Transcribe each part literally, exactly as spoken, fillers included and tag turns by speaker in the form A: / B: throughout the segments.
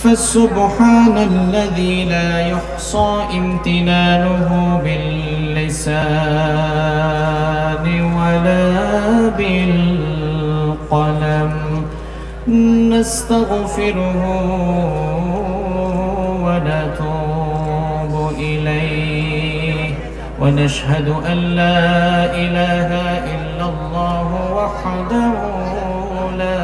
A: فسبحان الذي لا يحصى امتنانه باللسان ولا بالقلم نستغفره ونتوب إليه ونشهد أن لا إله إلا الله وحده لا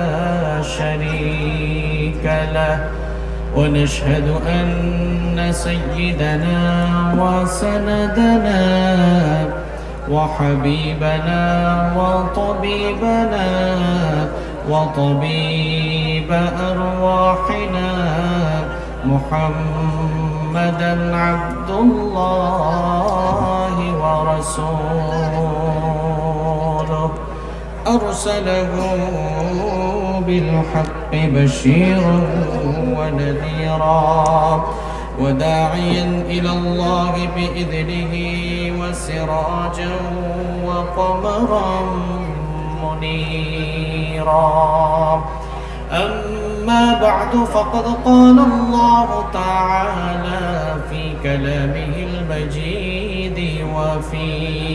A: شريك له ونشهد أن سيدنا وسندنا وحبيبنا وطبيبنا وطبيب أرواحنا محمدا عبد الله ورسوله أرسله بالحق بشيرا ونذيرا وداعيا إلى الله بإذنه وسراجا وقمرا منيرا أما بعد فقد قال الله تعالى في كلامه المجيد وفي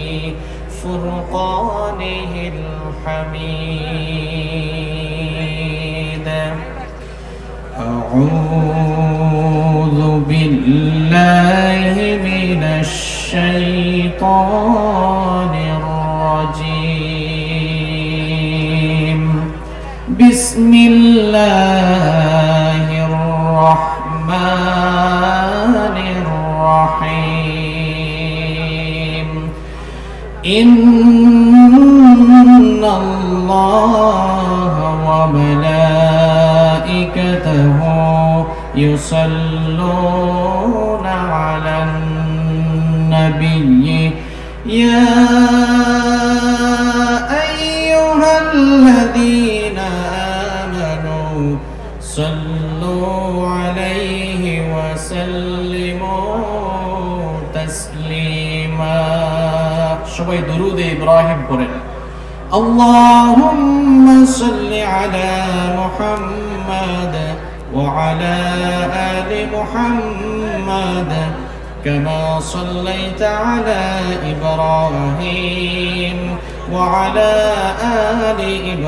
A: فرقانه الحميد أعوذ بالله من الشيطان الرجيم بسم الله الرحمن الرحيم إن الله وملائكته يصلون على النبي يا أيها الذين آمنوا صلوا عليه وسلموا تسليما সবাই দুরূদ ইব্রাহিম পড়েন اللهم صل على محمد وعلى آل محمد كما صليت على إبراهيم وعلى آل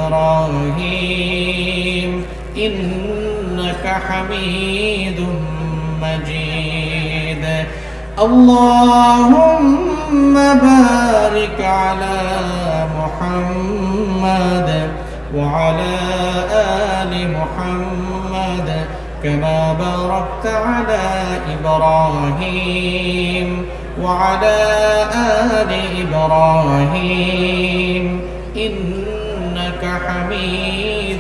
A: إبراهيم إنك حميد مجيد اللهم بارك على محمد وعلى آل محمد كما باركت على إبراهيم وعلى آل إبراهيم إنك حميد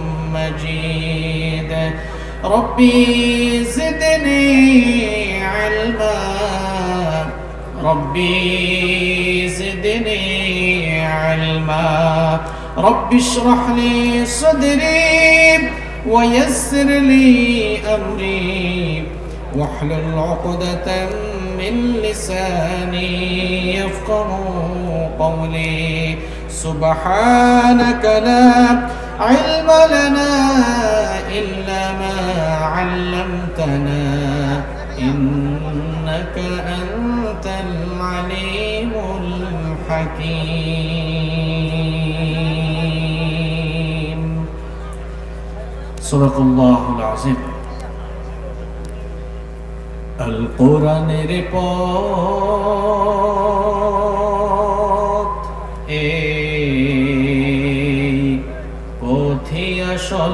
A: مجيد ربي زدني علما ربي زدني علما رب اشرح لي صدري ويسر لي أمري واحلل عقدة من لساني يفقه قولي سبحانك لا علم لنا إلا ما علمتنا إنك أنت العليم الحكيم صدق الله العظيم القرآن পথ এই পথই আসল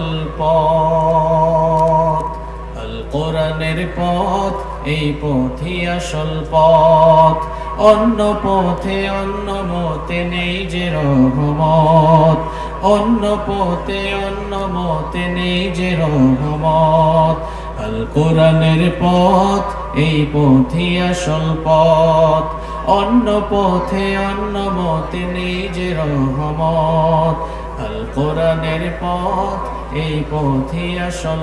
A: পথ আল কোরআনের পথ এই পথই আসল পথ অন্য পথে অন্য মতে নেই যে রহমত অন্য পথে অন্য মতে নেই যে রহমত আল কোরআনের পথ এই পথই আসল পথ অন্য পথে অন্য মতে নেই যে রহমত আল কোরআনের পথ এই পথই আসল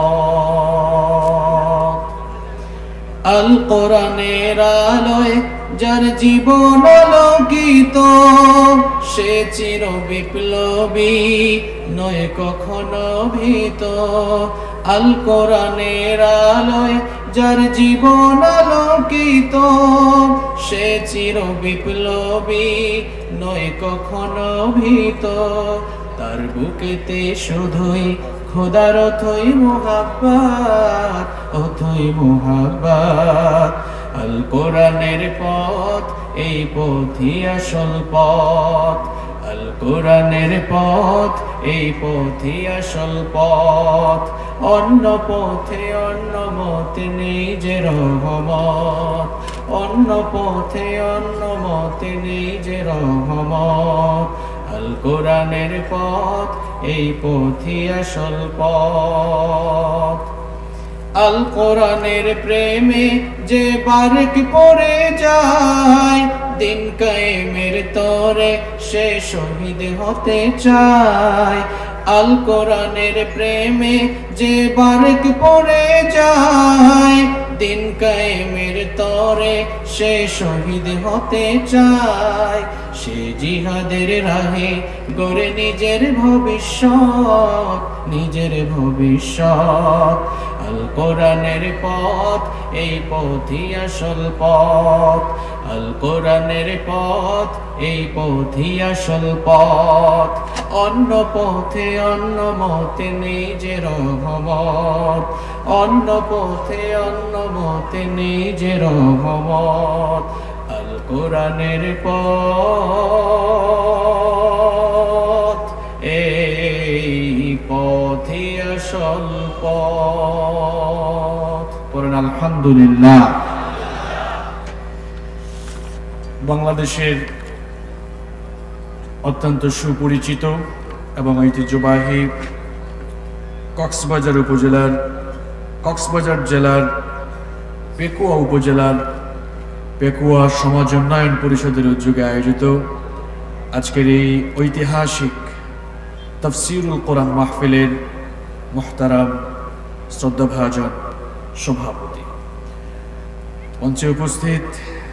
A: পথ আল কোরআনের আলোয় যার জীবন আলোকিত সে চির বিপ্লবী নয় কখনো ভীত আল কোরআনের আলোয় যার জীবন আলোকিত, সে চির বিপ্লবী নয় কখনো ভীত। তার বুকেতে শুধুই খোদার অথই মুহাব্বত, অথই মুহাব্বত। আল কোরআনের পথ, এই পথই আসল পথ। আল কোরআনের পথ, এই পথই আসল পথ। অন্য পথে অন্য মতে নেই যে রহমত, অন্য পথে অন্য মতে নেই যে রহমত। আল কোরআনের পথ, এই পথই আসল পথ। আল কোরআনের প্রেমে যে বারেক পড়ে যায়, দিন কায়েমের তরে সে শহীদ হতে চায়। আল কোরআনের প্রেমে যে বারেক পড়ে যায়, দিন কায়েমের তরে সে শহীদ হতে চায়। সে জিহাদের রাহে গড়ে নিজের ভবিষ্যৎ, নিজের ভবিষ্যৎ। আল কোরআনের পথ, এই পথই আসল পথ। আল কোরআনের পথ, এই পথই আসল পথ। অন্য পথে অন্য মতে নেই যে রহমত, অন্য পথে অন্য মতে নেই যে রহমত। আল কোরআনের পথ, এই পথই আসল পথ। পড়েন আলহামদুলিল্লাহ। বাংলাদেশের অত্যন্ত সুপরিচিত এবং ঐতিহ্যবাহী কক্সবাজার উপজেলার কক্সবাজার জেলার পেকুয়া উপজেলার পেকুয়া সমাজ উন্নয়ন পরিষদের উদ্যোগে আয়োজিত আজকের এই ঐতিহাসিক তাফসীরুল কোরআন মাহফিলের মুহতারাম শ্রদ্ধাভাজন সভাপতি, মঞ্চে উপস্থিত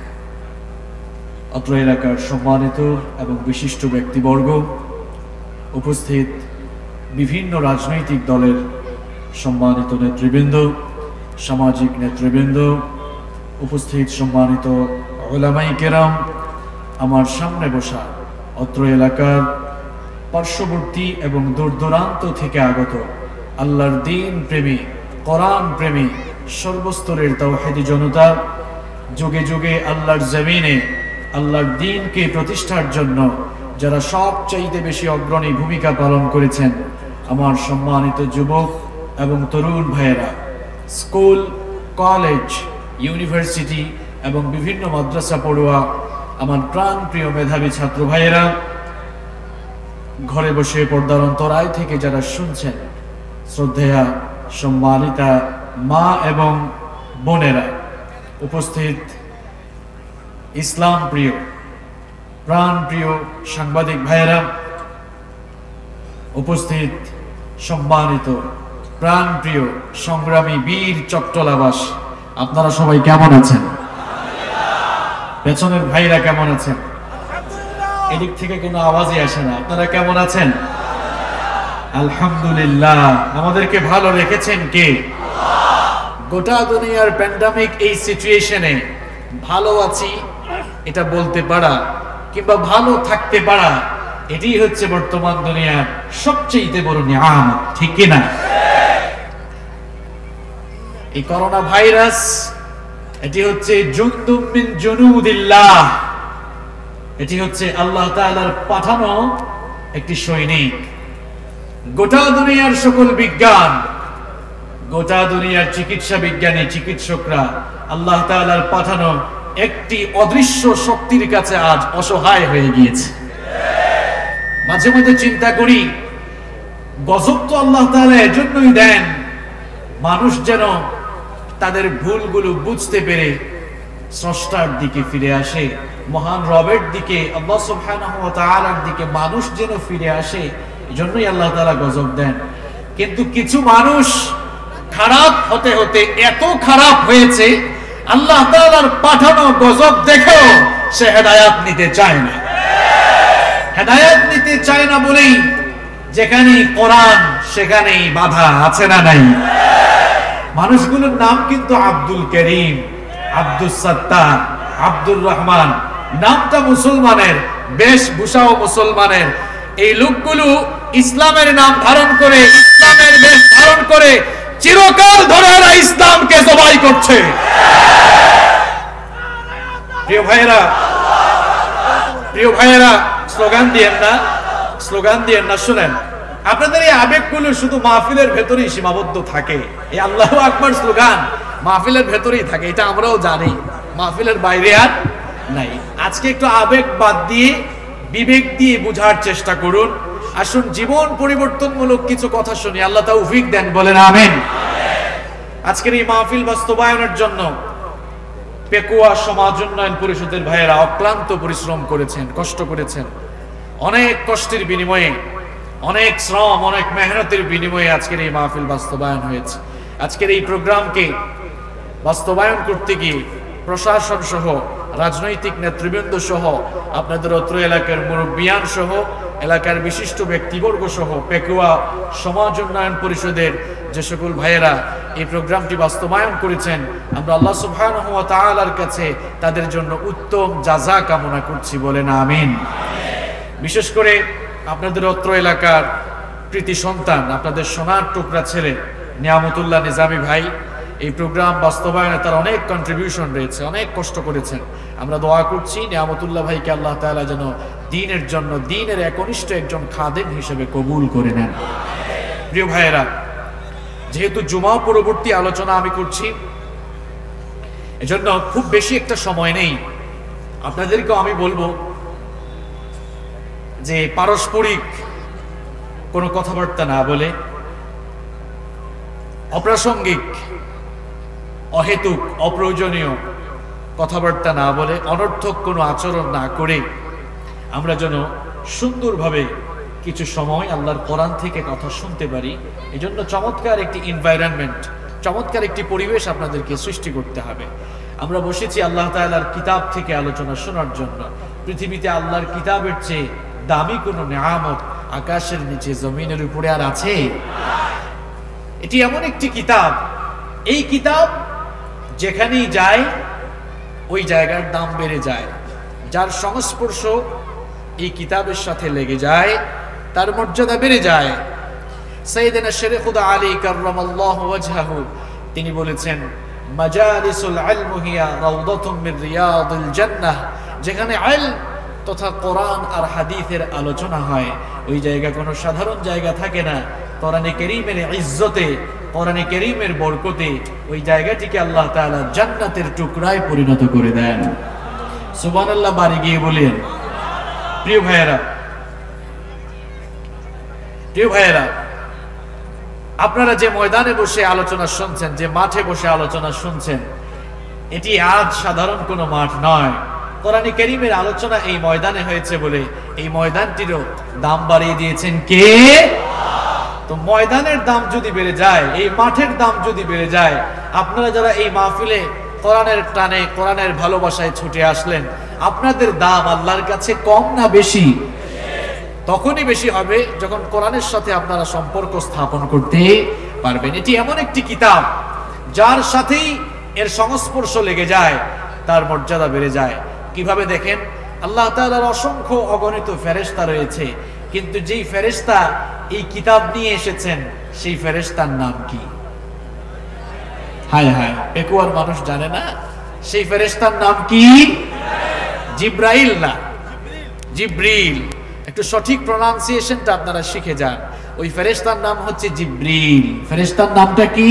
A: অত্র এলাকার সম্মানিত এবং বিশিষ্ট ব্যক্তিবর্গ, উপস্থিত বিভিন্ন রাজনৈতিক দলের সম্মানিত নেতৃবৃন্দ, সামাজিক নেতৃবৃন্দ, উপস্থিত সম্মানিত উলামায়ে কেরাম, আমার সামনে বসা অত্র এলাকার পার্শ্ববর্তী এবং দূর দূরান্ত থেকে আগত আল্লাহর দ্বীন প্রেমী, কোরআন প্রেমী সর্বস্তরের তাওহীদি জনতা, যুগে যুগে আল্লাহর জমিনে আল্লাহর দ্বীনকে প্রতিষ্ঠার জন্য যারা সবচাইতে বেশি অগ্রণী ভূমিকা পালন করেছেন, আমার সম্মানিত যুবক এবং তরুণ ভাইয়েরা, স্কুল, কলেজ, ইউনিভার্সিটি এবং বিভিন্ন মাদ্রাসা পড়ুয়া আমার প্রাণ প্রিয় মেধাবী ছাত্র ভাইয়েরা, ঘরে বসে পর্দার অন্তরায় থেকে যারা শুনছেন, শ্রদ্ধেয়া সম্মানিতা মা এবং বোনেরা, উপস্থিত ইসলাম প্রিয় প্রাণ প্রিয় সাংবাদিক ভাইয়েরা, উপস্থিত সম্মানিত প্রাণ প্রিয় সংগ্রামী বীর চট্টলাবাস, আপনারা সবাই কেমন আছেন? পেছনের ভাইরা কেমন আছেন? এদিক থেকে কোনো আওয়াজই আসে না। আপনারা কেমন আছেন? আলহামদুলিল্লাহ। আমাদেরকে ভালো রেখেছেন কে? গোটা দুনিয়ার প্যান্ডামিক এই সিচুয়েশনে ভালো আছি এটা বলতে পারা কিংবা ভালো থাকতে পারা, এটাই হচ্ছে বর্তমান দুনিয়ার সবচেয়ে বড় নিয়ামত, ঠিক কিনা? এই করোনা ভাইরাস এটি হচ্ছে জুনদুম মিন জুনুদিল্লাহ, এটি হচ্ছে আল্লাহ তাআলার পাঠানো একটি সৈনিক। গোটা দুনিয়ার সকল বিজ্ঞান, গোটা দুনিয়ার চিকিৎসা বিজ্ঞানী চিকিৎসকরা আল্লাহ তাআলার পাঠানো একটি অদৃশ্য শক্তির কাছে আজ অসহায় হয়ে গিয়েছে। মাঝে মাঝে চিন্তা করি, গজব তো আল্লাহ তাআলা এজন্যই দেন মানুষ যেন তাদের ভুলগুলো বুঝতে পেরে স্রষ্টার দিকে ফিরে আসে, মহান রবের দিকে, আল্লাহ সুবহানাহু ওয়া তাআলার দিকে মানুষ যেন ফিরে আসে, এজন্যই আল্লাহ তাআলা গজব দেন। কিন্তু কিছু মানুষ খারাপ হতে হতে এত খারাপ হয়েছে, আল্লাহ তাআলার পাঠানো গজব দেখেও সে হেদায়েত নিতে চায় না। হেদায়েত নিতে চায় না বলেই যেখানেই কোরআন সেখানেই বাধা, আছে না নাই? মানুষগুলোর নাম কিন্তু আব্দুল করিম, আব্দুল সত্তার, আব্দুর রহমান। নামটা মুসলমানের, বেশভূষাও মুসলমানের। এই লোকগুলো ইসলামের নাম ধারণ করে, ইসলামের বেশ ধারণ করে চিরকাল ধরে এরা ইসলামকে জবাই করছে। প্রিয় ভাইয়েরা, প্রিয় ভাইয়েরা, স্লোগান দিয়েন না, স্লোগান দিয়েন না। শুনেন, আপনাদের এই আবেগগুলো শুধু মাহফিলের ভেতরেই সীমাবদ্ধ থাকে। এই আল্লাহু আকবার স্লোগান মাহফিলের ভেতরেই থাকে, এটা আমরাও জানি, মাহফিলের বাইরে আর নাই। আজকে একটু আবেগ বাদ দিয়ে বিবেক দিয়ে বুঝার চেষ্টা করুন। আসুন জীবন পরিবর্তনমূলক কিছু কথা শুনি, আল্লাহ তাওফিক দেন, বলেন আমিন। আজকের এই মাহফিল বাস্তবায়নের জন্য পেকুয়া সমাজ উন্নয়ন পরিষদের ভাইয়েরা অক্লান্ত পরিশ্রম করেছেন, কষ্ট করেছেন। অনেক কষ্টের বিনিময়ে, অনেক শ্রম, অনেক মেহনতের বিনিময়ে আজকের এই মাহফিল বাস্তবায়ন হয়েছে। আজকের এই প্রোগ্রামকে বাস্তবায়ন করতে গিয়ে প্রশাসন সহ, রাজনৈতিক নেতৃবৃন্দ সহ, আপনাদের অত্র এলাকার মুরব্বিয়ান সহ, এলাকার বিশিষ্ট ব্যক্তিবর্গ সহ পেকুয়া সমাজ উন্নয়ন পরিষদের যে সকল ভাইয়েরা এই প্রোগ্রামটি বাস্তবায়ন করেছেন, আমরা আল্লাহ সুবহানাহু ওয়া তাআলার কাছে তাদের জন্য উত্তম জাযা কামনা করছি, বলেন আমিন। বিশেষ করে আপনাদের অত্র এলাকার কৃতি সন্তান, আপনাদের সোনার টুকরা ছেলে নিয়ামতুল্লাহ নিজামী ভাই, এই প্রোগ্রাম বাস্তবায়নে তার অনেক কন্ট্রিবিউশন রয়েছে, অনেক কষ্ট করেছেন। আমরা দোয়া করছি নিয়ামতুল্লাহ ভাইকে আল্লাহ তাআলা যেন দ্বীনের জন্য, দ্বীনের একনিষ্ঠ একজন খাদেম হিসেবে কবুল করে নেন। প্রিয় ভাইয়েরা, যেহেতু জুমা পরবর্তী আলোচনা আমি করছি, এজন্য খুব বেশি একটা সময় নেই। আপনাদেরকেও আমি বলবো যে পারস্পরিক কোনো কথাবার্তা না বলে, অপ্রাসঙ্গিক, অহেতুক, অপ্রয়োজনীয় কথাবার্তা না বলে, অনর্থক কোনো আচরণ না করে আমরা যেন সুন্দরভাবে কিছু সময় আল্লাহর কোরআন থেকে কথা শুনতে পারি। এজন্য চমৎকার একটি এনভায়রনমেন্ট, চমৎকার একটি পরিবেশ আপনাদেরকে সৃষ্টি করতে হবে। আমরা বসেছি আল্লাহ তাআলার কিতাব থেকে আলোচনা শোনার জন্য। পৃথিবীতে আল্লাহর কিতাবের চেয়ে দামি কোনো নেয়ামত আকাশের নিচে, জমিনের উপরে আর আছে? এটি এমন একটি কিতাব, এই কিতাব যেখানেই যায় ওই জায়গার দাম বেড়ে যায়। যার সংস্পর্শ এই কিতাবের সাথে লেগে যায় তার মর্যাদা বেড়ে যায়। সাইয়েদনা শেরে খুদা আলী কাররামাল্লাহু ওয়াজহাহু তিনি বলেছেন, মাজালিসুল ইলম হিয়া রাউদাতুম মির রিয়াদিল জান্নাহ, যেখানে ইলম তথা কোরআন আর হাদিসের আলোচনা হয় ওই জায়গা কোনো সাধারণ জায়গা থাকে না। কোরআনে কারীমের ইজ্জতে, কোরআনে কারীমের বরকতে ওই জায়গাটিকে আল্লাহ তাআলা জান্নাতের টুকরায় পরিণত করে দেন। সুবহানাল্লাহ, বাড়ি গিয়ে বলেন। প্রিয় ভাইয়েরা, প্রিয় ভাইয়েরা, আপনারা যে ময়দানে বসে আলোচনা শুনছেন, যে মাঠে বসে আলোচনা শুনছেন, এটি আজ সাধারণ কোনো মাঠ নয়। কোরআনে কারীমের আলোচনা এই ময়দানে হয়েছে বলে এই ময়দানটিরও দাম বাড়িয়ে দিয়েছেন কে? তো ময়দানের দাম যদি বেড়ে যায়, এই মাঠের দাম যদি বেড়ে যায়, আপনারা যারা এই মাহফিলে কোরআনের টানে, কোরআনের ভালোবাসায় ছুটে আসলেন, আপনাদের দাম আল্লাহর কাছে কম না বেশি? তখনই বেশি হবে যখন কোরআনের সাথে আপনারা সম্পর্ক স্থাপন করতে পারবেন। এটি এমন একটি কিতাব যার সাথেই এর সংস্পর্শ লেগে যায় তার মর্যাদা বেড়ে যায়। কিভাবে দেখেন, আল্লাহ তাআলার অসংখ্য অগণিত ফেরেশতা রয়েছে, কিন্তু যেই ফেরেশতা এই কিতাব নিয়ে এসেছেন সেই ফেরেশতার নাম কি? হায় হায়, পেকুয়ার মানুষ জানে না সেই ফেরেশতার নাম কি? জিব্রাইল না, জিব্রিল। একটু সঠিক প্রনাউন্সিয়েশনটা আপনারা শিখে যান। ওই ফেরেশতার নাম হচ্ছে জিব্রিল। ফেরেশতার নামটা কি?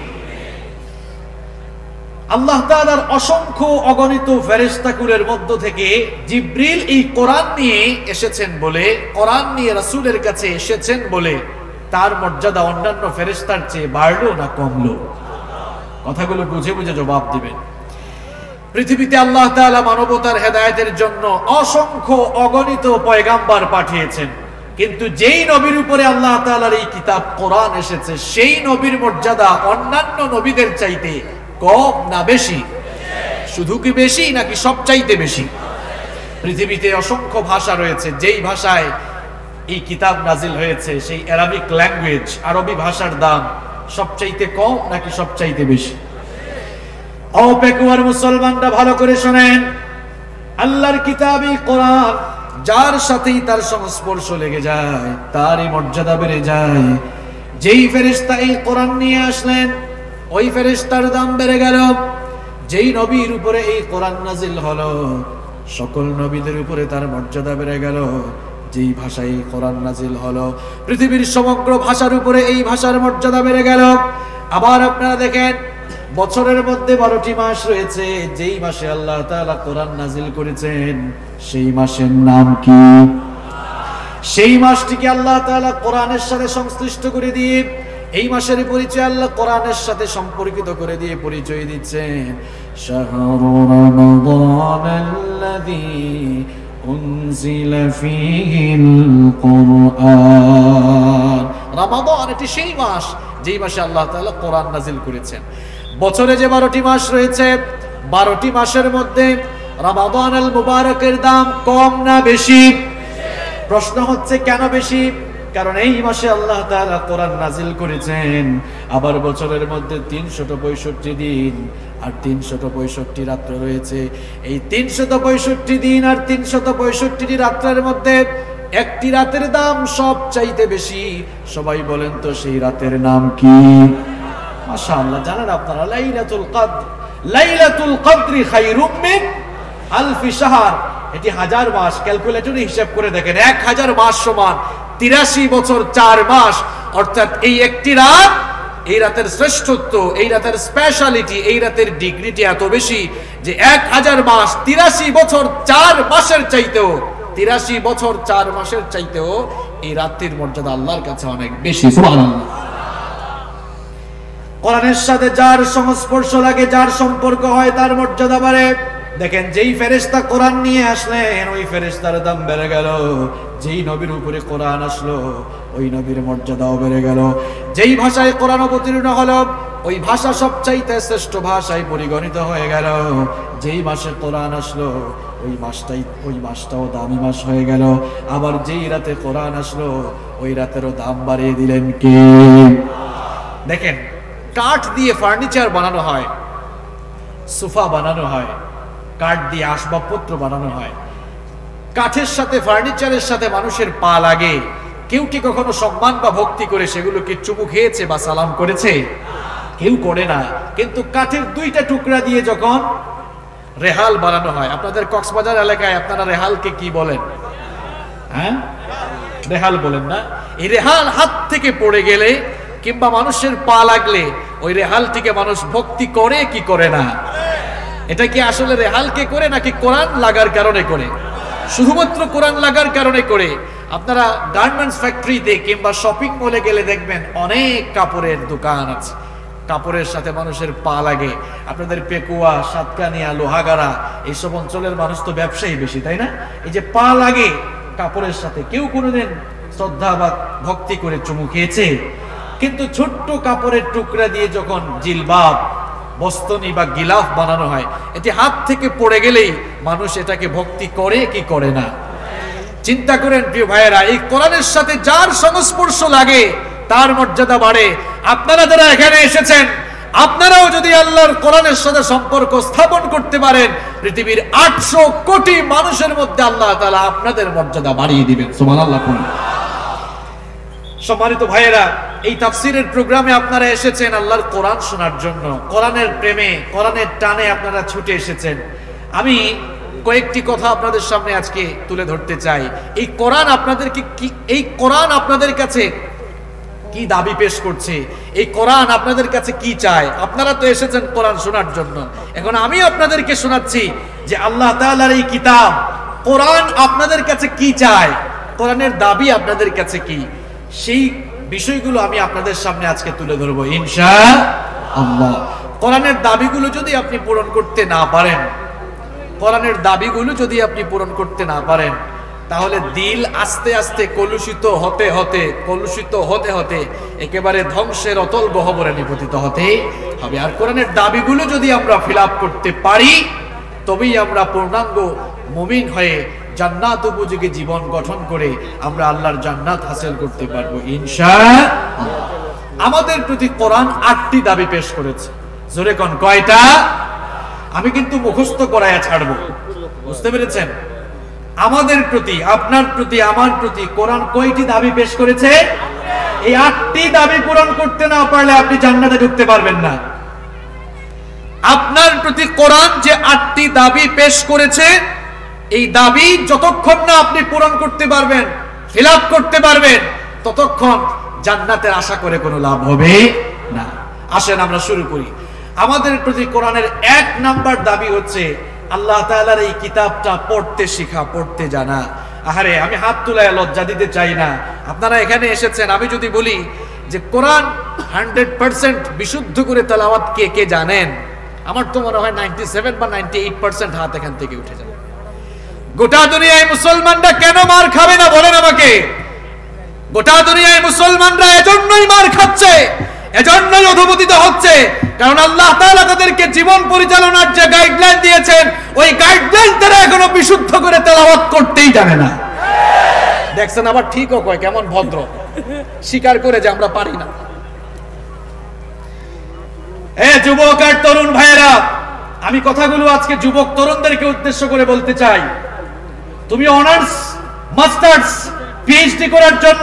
A: আল্লাহ তাআলার অসংখ্য অগণিত ফেরেশতাকুলের মধ্য থেকে জিব্রিল এই কোরআন নিয়ে এসেছেন বলে, কোরআন নিয়ে রাসূলের কাছে এসেছেন বলে তার মর্যাদা অন্যান্য ফেরেশতার চেয়ে বাড়লো না কমলো? কথাগুলো বুঝে বুঝে জবাব দিবেন। পৃথিবীতে আল্লাহ তাআলা মানবতার হেদায়েতের জন্য অসংখ্য অগণিত পয়গাম্বার পাঠিয়েছেন, কিন্তু যেই নবীর উপরে আল্লাহ তাআলার এই কিতাব কোরআন এসেছে সেই নবীর মর্যাদা অন্যান্য নবীদের চাইতে কম না বেশি? শুধু কি বেশি নাকি সব চাইতে বেশি? পৃথিবীতে অসংখ্য ভাষা রয়েছে, যেই ভাষায় এই কিতাব নাজিল হয়েছে সেই অ্যারাবিক ল্যাঙ্গুয়েজ, আরবি ভাষার দাম সবচাইতে কম নাকি সবচাইতে বেশি? ও পেকুয়ার মুসলমানরা ভালো করে শোনেন, আল্লাহর কিতাবই কোরআন যার সাথেই তার সংস্পর্শ লেগে যায় তারই মর্যাদা বেড়ে যায়। যেই ফেরেশতা এই কোরআন নিয়ে আসলেন ওই ফেরেশতার দাম বেড়ে গেল। যেই নবীর উপরে এই কোরআন নাজিল হলো সকল নবীদের উপরে তার মর্যাদা বেড়ে গেল। যেই ভাষায় কোরআন নাজিল হলো পৃথিবীর সমগ্র ভাষার উপরে এই ভাষার মর্যাদা বেড়ে গেল। আবার আপনারা দেখেন বছরের মধ্যে বারোটি মাস রয়েছে, যেই মাসে আল্লাহ তাআলা কোরআন নাজিল করেছেন সেই মাসের নাম কি? সেই মাসটিকে আল্লাহ তাআলা কোরআনের সাথে সংশ্লিষ্ট করে দিয়ে এই মাসের পরিচয় আল্লাহ কোরআনের সাথে সম্পর্কিত করে দিয়ে পরিচয় দিচ্ছেন, শাহরু রমাদানাল্লাযী উনজিলা ফীহিল কুরআন। রমাদান এটি সেই মাস যেই মাসে আল্লাহ তাআলা কোরআন নাজিল করেছেন। বছরে যে বারোটি মাস রয়েছে বারোটি মাসের মধ্যে রমাদানুল মুবারকের দাম কম না বেশি? প্রশ্ন হচ্ছে কেন বেশি? কারণ এই মাসে আল্লাহ তাআলা কোরআন নাজিল করেছেন। আবার বছরের মধ্যে তিনশত পঁয়ষট্টি দিন আর তিনশত পঁয়ষট্টি রাত্র রয়েছে। এই তিনশত পঁয়ষট্টি দিন আর তিনশত পঁয়ষট্টি রাত্রের মধ্যে একটি রাতের দাম সব চাইতে বেশি। সবাই বলেন তো সেই রাতের নাম কি? মাশাআল্লাহ, জানেন আপনারা লাইলাতুল কদর। লাইলাতুল কদরি খায়রুম মিন আলফি শাহর। এটি হাজার মাস। ক্যালকুলেটরে হিসাব করে দেখেন এক হাজার মাস সমান তিরাশি বছর চার মাস। অর্থাৎ এই একটি রাত, এই রাতের শ্রেষ্ঠত্ব, এই রাতের স্পেশালিটি, এই রাতের ডিগ্রিটি এত বেশি যে এক হাজার মাস তিরাশি বছর চার মাসের চাইতেও তিরাশি বছর চার মাসের চাইতেও এই রাত্রির মর্যাদা আল্লাহর কাছে অনেক বেশি। সুবহানাল্লাহ। কোরআনের সাথে যার সংস্পর্শ লাগে, যার সম্পর্ক হয়, তার মর্যাদা বাড়ে। দেখেন যেই ফেরেশতা কোরআন নিয়ে আসলেন ওই ফেরেশতার দাম বেড়ে গেল। যেই নবীর উপরে কোরআন আসলো ওই নবীর মর্যাদাও বেড়ে গেল। যেই ভাষায় কোরআন অবতীর্ণ হলো ওই ভাষা সবচাইতে শ্রেষ্ঠ ভাষায় পরিগণিত হয়ে গেল। যেই মাসে কোরআন আসলো ওই মাসটাই ওই মাসটাও দামি মাস হয়ে গেল। আবার যেই রাতে কোরআন আসলো ওই রাতেরও দাম বাড়িয়ে দিলেন কে? দেখেন কাঠ দিয়ে ফার্নিচার বানানো হয়, সোফা বানানো হয়, কাঠ দিয়ে আসবাবপত্র বানানো হয়। কাঠের সাথে ফার্নিচারের সাথে মানুষের পা লাগে। কেউ কি কখনো সম্মান বা ভক্তি করে সেগুলোকে চুমু খেয়েছে বা সালাম করেছে? কেউ করে না। কিন্তু কাঠের দুইটা টুকরা দিয়ে যখন রেহাল বানানো হয়, আপনাদের কক্সবাজার এলাকায় আপনারা রেহালকে কি বলেন? হ্যাঁ, রেহাল বলেন না? এই রেহাল হাত থেকে পড়ে গেলে কিংবা মানুষের পা লাগলে ওই রেহালটিকে মানুষ ভক্তি করে কি করে না? এটা কি আসলে রেহালকে করে নাকি কোরআন লাগার কারণে করে? শুধুমাত্র কোরআন লাগার কারণে করে। আপনারা গার্মেন্টস ফ্যাক্টরিতে কিংবা শপিং মলে গেলে দেখবেন অনেক কাপড়ের দোকান আছে, কাপড়ের সাথে মানুষের পা লাগে। আপনাদের পেকুয়া, সাতকানিয়া, লোহাগাড়া এইসব অঞ্চলের মানুষ তো ব্যবসায়ী বেশি, তাই না? এই যে পা লাগে কাপড়ের সাথে, কেউ কোনোদিন শ্রদ্ধা বা ভক্তি করে চুমু খেয়েছে? কিন্তু ছোট্ট কাপড়ের টুকরা দিয়ে যখন জিলবাব, বস্তনি বা গিলাফ বানানো হয়, এটি হাত থেকে পড়ে গেলেই মানুষ এটাকে ভক্তি করে কি করে না? চিন্তা করেন প্রিয় ভাইয়েরা, এই কোরআনের সাথে যার সংস্পর্শ লাগে তার মর্যাদা বাড়ে। আপনারা যারা এখানে এসেছেন আপনারাও যদি আল্লাহর কোরআনের সাথে সম্পর্ক স্থাপন করতে পারেন, পৃথিবীর আটশো কোটি মানুষের মধ্যে আল্লাহ তাআলা আপনাদের মর্যাদা বাড়িয়ে দিবেন। সুবহানাল্লাহ। সম্মানিত ভাইয়েরা, এই তাফসীরের প্রোগ্রামে আপনারা এসেছেন আল্লাহর কোরআন শোনার জন্য। কোরআনের প্রেমে, কোরআনের টানে আপনারা ছুটে এসেছেন। আমি কয়েকটি কথা আপনাদের সামনে আজকে তুলে ধরতে চাই। এই কোরআন আপনাদেরকে কি, এই কোরআন আপনাদের কাছে কি দাবি পেশ করছে? এই কোরআন আপনাদের কাছে কি চায়? আপনারা তো এসেছেন কোরআন শোনার জন্য। এখন আমি আপনাদেরকে শোনাচ্ছি যে আল্লাহ তাআলার এই কিতাব কোরআন আপনাদের কাছে কি চায়, কোরআনের দাবি আপনাদের কাছে কি, সেই বিষয়গুলো আমি আপনাদের সামনে আজকে তুলে ধরবো ইনশাআল্লাহ। কোরআনের দাবিগুলো যদি আপনি পূরণ করতে না পারেন, কোরআনের দাবিগুলো যদি আপনি পূরণ করতে না পারেন, তাহলে দিল আস্তে আস্তে কলুষিত হতে হতে কলুষিত হতে হতে একেবারে ধ্বংসের অতল গহ্বরে নিপতিত হতে হবে। আর কোরআনের দাবিগুলো যদি আমরা ফিল আপ করতে পারি, তবেই আমরা পূর্ণাঙ্গ মুমিন হয়ে জান্নাত উপযোগী জীবন গঠন করে আমরা আল্লাহর জান্নাত হাসিল করতে পারবো ইনশাআল্লাহ। আমাদের প্রতি কোরআন আটটি দাবি পেশ করেছে। জোরে কোন কয়টা? আমি কিন্তু মুখস্থ করায়া ছাড়বো, বুঝতে পেরেছেন? আমাদের প্রতি, আপনার প্রতি, আমার প্রতি কোরআন কয়টি দাবি পেশ করেছে? এই আটটি দাবি পূরণ করতে না পারলে আপনি জান্নাতে ঢুকতে পারবেন না। আপনার প্রতি কোরআন যে আটটি দাবি পেশ করেছে, এই দাবি যতক্ষণ না আপনি পূরণ করতে পারবেন, ফিল আপ করতে পারবেন, ততক্ষণ জান্নাতের আশা করে কোনো লাভ হবে না। আসেন আমরা শুরু করি। আমাদের প্রতি কোরআনের এক নাম্বার দাবি হচ্ছে আল্লাহ তাআলার এই কিতাবটা পড়তে শিখা, পড়তে জানা। আহারে, আমি হাত তুলায় লজ্জা দিতে চাই না। আপনারা এখানে এসেছেন, আমি যদি বলি যে কোরআন হান্ড্রেড পার্সেন্ট বিশুদ্ধ করে তেলাওয়াত কে কে জানেন, আমার তো মনে হয় নাইনটি সেভেন বা নাইনটি এইট পার্সেন্ট হাত এখান থেকে উঠে যাবে। গোটা দুনিয়ায় মুসলমানরা কেন মার খাবে না বলেন আমাকে? গোটা দুনিয়ায় মুসলমানরা এজন্যই মার খাচ্ছে, এজন্যই অধঃপতিত হচ্ছে, কারণ আল্লাহ তাআলা তাদেরকে জীবন পরিচালনার যে গাইডলাইন দিয়েছেন, ওই গাইডলাইন তারা এখনো বিশুদ্ধ করে তেলাওয়াত করতেই জানে না। দেখছেন, আবার ঠিকও কয়, কেমন ভদ্র, স্বীকার করে যে আমরা পারি না। এ যুবক আর তরুণ ভাইয়েরা, আমি কথাগুলো আজকে যুবক তরুণদেরকে উদ্দেশ্য করে বলতে চাই। তুমি অনার্স, মাস্টার্স, পিএইচডি করার জন্য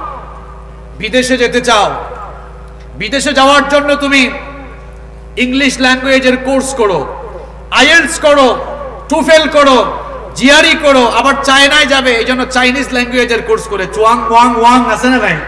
A: বিদেশে যেতে চাও। বিদেশে যাওয়ার জন্য তুমি ইংলিশ ল্যাঙ্গুয়েজের কোর্স করো, আইএলটিএস করো, টুফেল করো, জিআরই করো, আবার চায়নায় যাবে, এই জন্য চাইনিজ ল্যাঙ্গুয়েজের কোর্স করে, চুয়াং ওয়াং ওয়াং আছে না ভাই?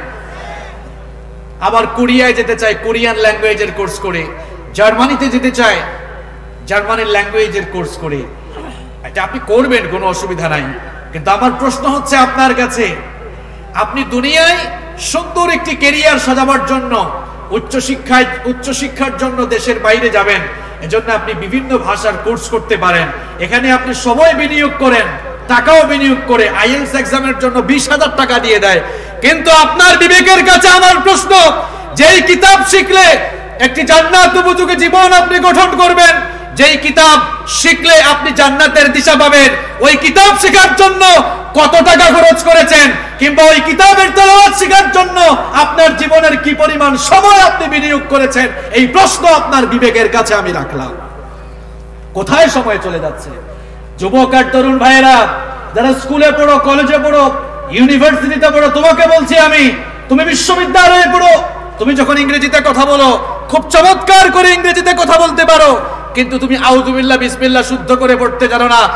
A: আবার কোরিয়ায় যেতে চায়, কোরিয়ান ল্যাঙ্গুয়েজের কোর্স করে, জার্মানিতে যেতে চায়, জার্মানির ল্যাঙ্গুয়েজের কোর্স করে। এটা আপনি করবেন, কোনো অসুবিধা নাই। কিন্তু আমার প্রশ্ন হচ্ছে আপনার কাছে, আপনি দুনিয়ায় সুন্দর একটি ক্যারিয়ার সাজাবার জন্য, উচ্চশিক্ষায় উচ্চশিক্ষার জন্য দেশের বাইরে যাবেন, এজন্য আপনি বিভিন্ন ভাষার কোর্স করতে পারেন। এখানে আপনি সময় বিনিয়োগ করেন, টাকাও বিনিয়োগ করে, আইএলটিএস এক্সামের জন্য বিশ হাজার টাকা দিয়ে দেয়। কিন্তু আপনার বিবেকের কাছে আমার প্রশ্ন, যেই কিতাব শিখলে একটি জান্নাত উপযোগী জীবন আপনি গঠন করবেন, যেই কিতাব শিখলে আপনি জান্নাতের দিশা পাবেন, ওই কিতাব শেখার জন্য কত টাকা খরচ করেছেন, কিংবা ওই কিতাবের তেলাওয়াত শেখার জন্য আপনার জীবনের কি পরিমাণ সময় আপনি বিনিয়োগ করেছেন, এই প্রশ্ন আপনার বিবেকের কাছে আমি রাখলাম। কোথায় সময় চলে যাচ্ছে? যুবক আর তরুণ ভাইয়েরা, যারা স্কুলে পড়ো, কলেজে পড়ো, ইউনিভার্সিটিতে পড়ো, তোমাকে বলছি আমি, তুমি বিশ্ববিদ্যালয়ে পড়ো, তুমি যখন ইংরেজিতে কথা বলো, খুব চমৎকার করে ইংরেজিতে কথা বলতে পারো, কিন্তু তুমি আউযুবিল্লাহ বিসমিল্লাহ শুদ্ধ করে পড়তে জানো না।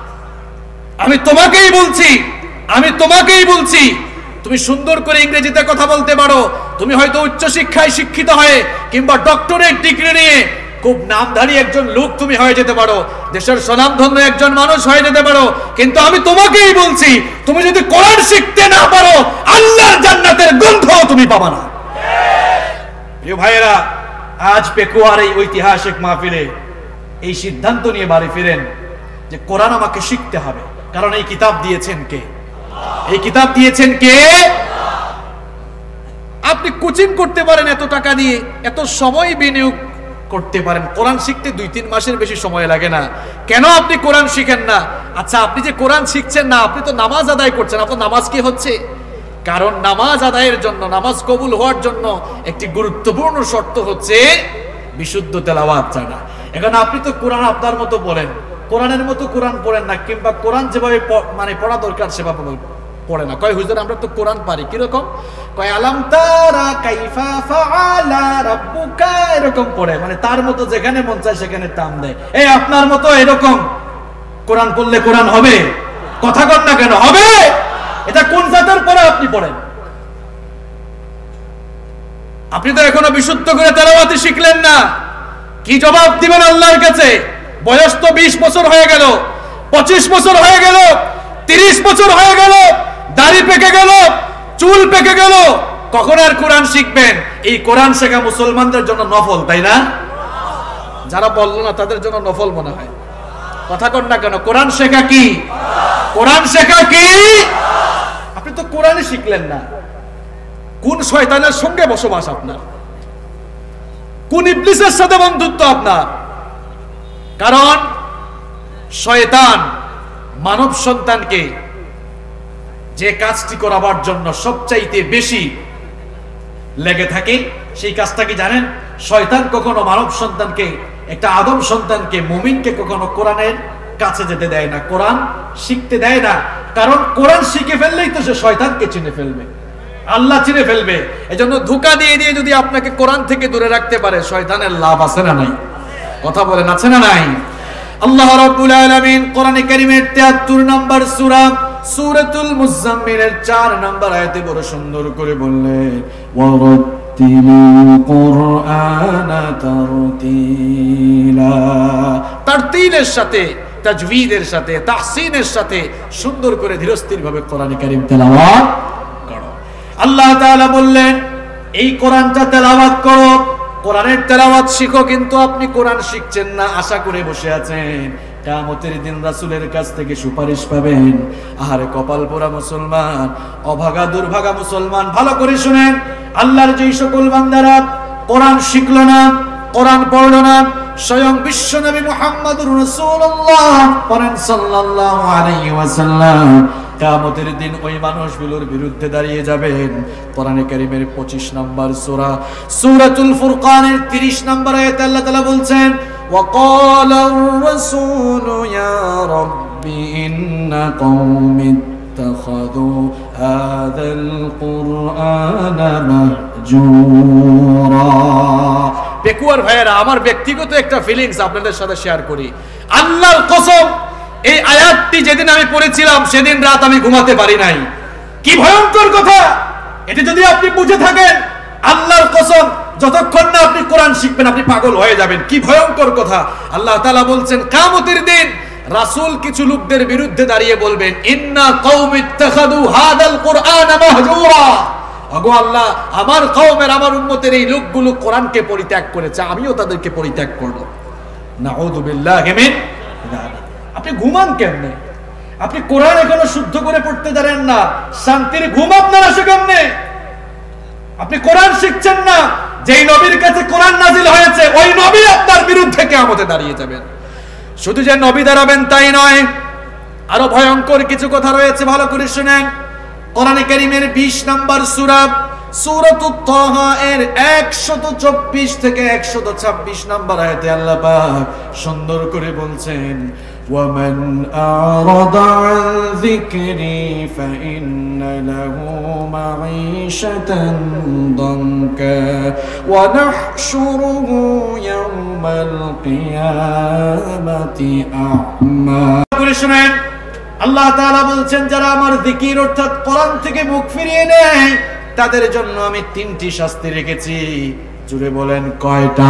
A: আমি তোমাকেই বলছি, আমি তোমাকেই বলছি, তুমি সুন্দর করে ইংরেজিতে কথা বলতে পারো, তুমি হয়তো উচ্চশিক্ষায় শিক্ষিত হয়ে কিংবা ডক্টরেট ডিগ্রি নিয়ে খুব নামধারী একজন লোক তুমি হয়ে যেতে পারো, দেশের স্বনামধন্য একজন মানুষ হয়ে যেতে পারো, কিন্তু আমি তোমাকেই বলছি, তুমি যদি কোরআন শিখতে না পারো, আল্লাহর জান্নাতের গন্ধ তুমি পাবা না। প্রিয় ভাইয়েরা, আজ পেকুয়ার এই ঐতিহাসিক মাহফিলে এই সিদ্ধান্ত নিয়ে বাড়ি ফিরেন যে কোরআন আমাকে শিখতে হবে, কারণ এই কিতাব দিয়েছেন কে? এই কিতাব দিয়েছেন কে? আপনি কোচিং করতে পারেন এত টাকা দিয়ে, এত সময় বিনিয়োগ করতে পারেন, কোরআন শিখতে দুই তিন মাসের বেশি সময় লাগে না। কেন আপনি কোরআন শিখেন না? আচ্ছা, আপনি যে কোরআন শিখছেন না, আপনি তো নামাজ আদায় করছেন, আপনার নামাজ কি হচ্ছে? কারণ নামাজ আদায়ের জন্য, নামাজ কবুল হওয়ার জন্য একটি গুরুত্বপূর্ণ শর্ত হচ্ছে বিশুদ্ধ তেলাওয়াত জানা। এখন আপনি তো কোরআন আপনার মতো পড়েন, কোরআনের মতো কোরআন পড়েন না, কিংবা কোরআন যেভাবে মানে পড়া দরকার সেভাবে পড়ে না। কয় হুজুর আমরা তো কোরআন পারি, কিরকম? কয় আলাম তারা কাইফা ফাআলা রাব্বুকা, এরকম পড়ে, মানে তার মতো যেখানে মন চায় সেখানে টান দেয়। এই আপনার মতো এরকম কোরআন পড়লে কোরআন হবে? কথা কন না কেন? হবে? এটা কোন জাতের পড়া আপনি পড়েন? আপনি তো এখনো বিশুদ্ধ করে তেলাওয়াত শিখলেন না। কি জবাব দিবেন আল্লাহর কাছে? বয়স তো বিশ বছর হয়ে গেল, পঁচিশ বছর হয়ে গেল, তিরিশ বছর হয়ে গেল, দাড়ি পেকে গেল, চুল পেকে গেল, কখন আর কোরআন শিখবেন? এই কোরআন শেখা মুসলমানদের জন্য নফল, তাই না? যারা বললো না তাদের জন্য নফল মনে হয়। কথা কন না কেন? কোরআন শেখা কি? কোরআন শেখা কি? আপনি তো কোরআনই শিখলেন না। কোন শয়তানের সঙ্গে বসবাস আপনার? কোন ইবলিসের সাথে বন্ধুত্ব আপনার? কারণ শয়তান মানব সন্তানকে যে কাজটি করাবার জন্য সবচাইতে বেশি লেগে থাকে সেই কাজটা কি জানেন? শয়তান কখনো মানব সন্তানকে, একটা আদম সন্তানকে, মুমিনকে কখনো কোরআনের কাছে যেতে দেয় না, কোরআন শিখতে দেয় না। কারণ কোরআন শিখে ফেললেই তো সে শয়তানকে চিনে ফেলবে, আল্লাহ চিনে ফেলবে। এজন্য ধোঁকা দিয়ে দিয়ে যদি আপনাকে কোরআন থেকে দূরে রাখতে পারে, শয়তানের লাভ আছে না নাই? কথা বলেন, আছে না নাই? আল্লাহ রাব্বুল আলামিন কোরআনে কারীমের তিয়াত্তর নম্বর সূরা সূরাতুল মুজাম্মিলের চার নম্বর আয়াতে বড় সুন্দর করে বললেন, ওয়ারাত্তিলিল কুরআনা তারতিলা। তারতিলের সাথে, তাজবীদের সাথে, তাহসিনের সাথে সুন্দর করে ধীরস্থির ভাবে কোরআনে কারীম তেলাওয়াত করো। আল্লাহ তাআলা বললেন, এই কোরআনটা তেলাওয়াত করো, কোরআনের তেলাওয়াত শিখো। কিন্তু আপনি কোরআন শিখছেন না, আশা করে বসে আছেন কিয়ামতের দিন রাসূলের কাছ থেকে সুপারিশ পাবেন। আহারে কপাল পোড়া মুসলমান, অভাগা দুর্ভাগা মুসলমান, ভালো করে শুনেন। আল্লাহর যেই সকল বান্দারা কোরআন শিখলো না, কোরআন পড়লো না, স্বয়ং বিশ্বনবী মুহাম্মদুর রাসূলুল্লাহ পড়েন সাল্লাল্লাহু আলাইহি ওয়াসাল্লাম, কিয়ামতের দিন ওই মানুষগুলোর বিরুদ্ধে দাঁড়িয়ে যাবেন। কোরআনে কারীমের পঁচিশ নম্বর সূরা সূরাতুল ফুরকানের ত্রিশ নম্বর আয়াতে আল্লাহ তাআলা বলছেন, ওয়াকালার রাসূলু ইয়া রাব্বি ইন্না কওমি ইত্তাখাযু হাযাল কুরআনা মাহজুরা। বেকুয়ার ভাইয়েরা, আমার ব্যক্তিগত একটা ফিলিংস আপনাদের সাথে শেয়ার করি। আল্লাহর কসম, এই আয়াতটি যেদিন আমি পড়েছিলাম সেদিন রাত আমি ঘুমাতে পারি নাই। কি ভয়ঙ্কর কথা! এটা যদি আপনি বুঝে থাকেন, আল্লাহর কসম, যতক্ষণ না আপনি কোরআন শিখবেন আপনি পাগল হয়ে যাবেন। কি ভয়ঙ্কর কথা! আল্লাহ তাআলা বলছেন, কিয়ামতের দিন রাসূল কিছু লোকদের বিরুদ্ধে দাঁড়িয়ে বলবেন, ইন্না কওমি ইত্তাখাযু হাযাল কুরআনা মাহজুরা। ওগো আল্লাহ, আমার কওমের, আমার উম্মতের এই লোকগুলো কোরআনকে পরিত্যাগ করেছে, আমিও তাদেরকে পরিত্যাগ করব। নাউযু বিল্লাহি মিন যালিক। আপনি ঘুমান কেমনে? আপনি কোরআন এখনো শুদ্ধ করে পড়তে জানেন না, শান্তির ঘুম আপনার আসে কেমনে? আপনি কোরআন শিখছেন না, যেই নবীর কাছে কোরআন নাজিল হয়েছে ওই নবী আপনার বিরুদ্ধে কিয়ামতে দাঁড়িয়ে যাবেন। শুধু যে নবী দাঁড়াবেন তাই নয়, আরো ভয়ঙ্কর কিছু কথা রয়েছে, ভালো করে শুনেন। কোরআনে কারীমের বিশ নম্বর সূরা সূরাতুত তাহা এর একশত চব্বিশ থেকে একশত ছাব্বিশ নম্বর আয়াতে আল্লাহ পাক সুন্দর করে বলছেন, وَمَنْ أَعْرَضَ عَنْ ذِكْرِي فَإِنَّ لَهُ مَعِيشَةً ضَنكًا وَنَحْشُرُهُ يَوْمَ الْقِيَامَةِ أَعْمَى। শুনেন, আল্লাহ তাআলা বলছেন, যারা আমার জিকির অর্থাৎ কোরআন থেকে মুখ ফিরিয়ে নেয় তাদের জন্য আমি তিনটি শাস্তি রেখেছি। জুড়ে বলেন কয়টা?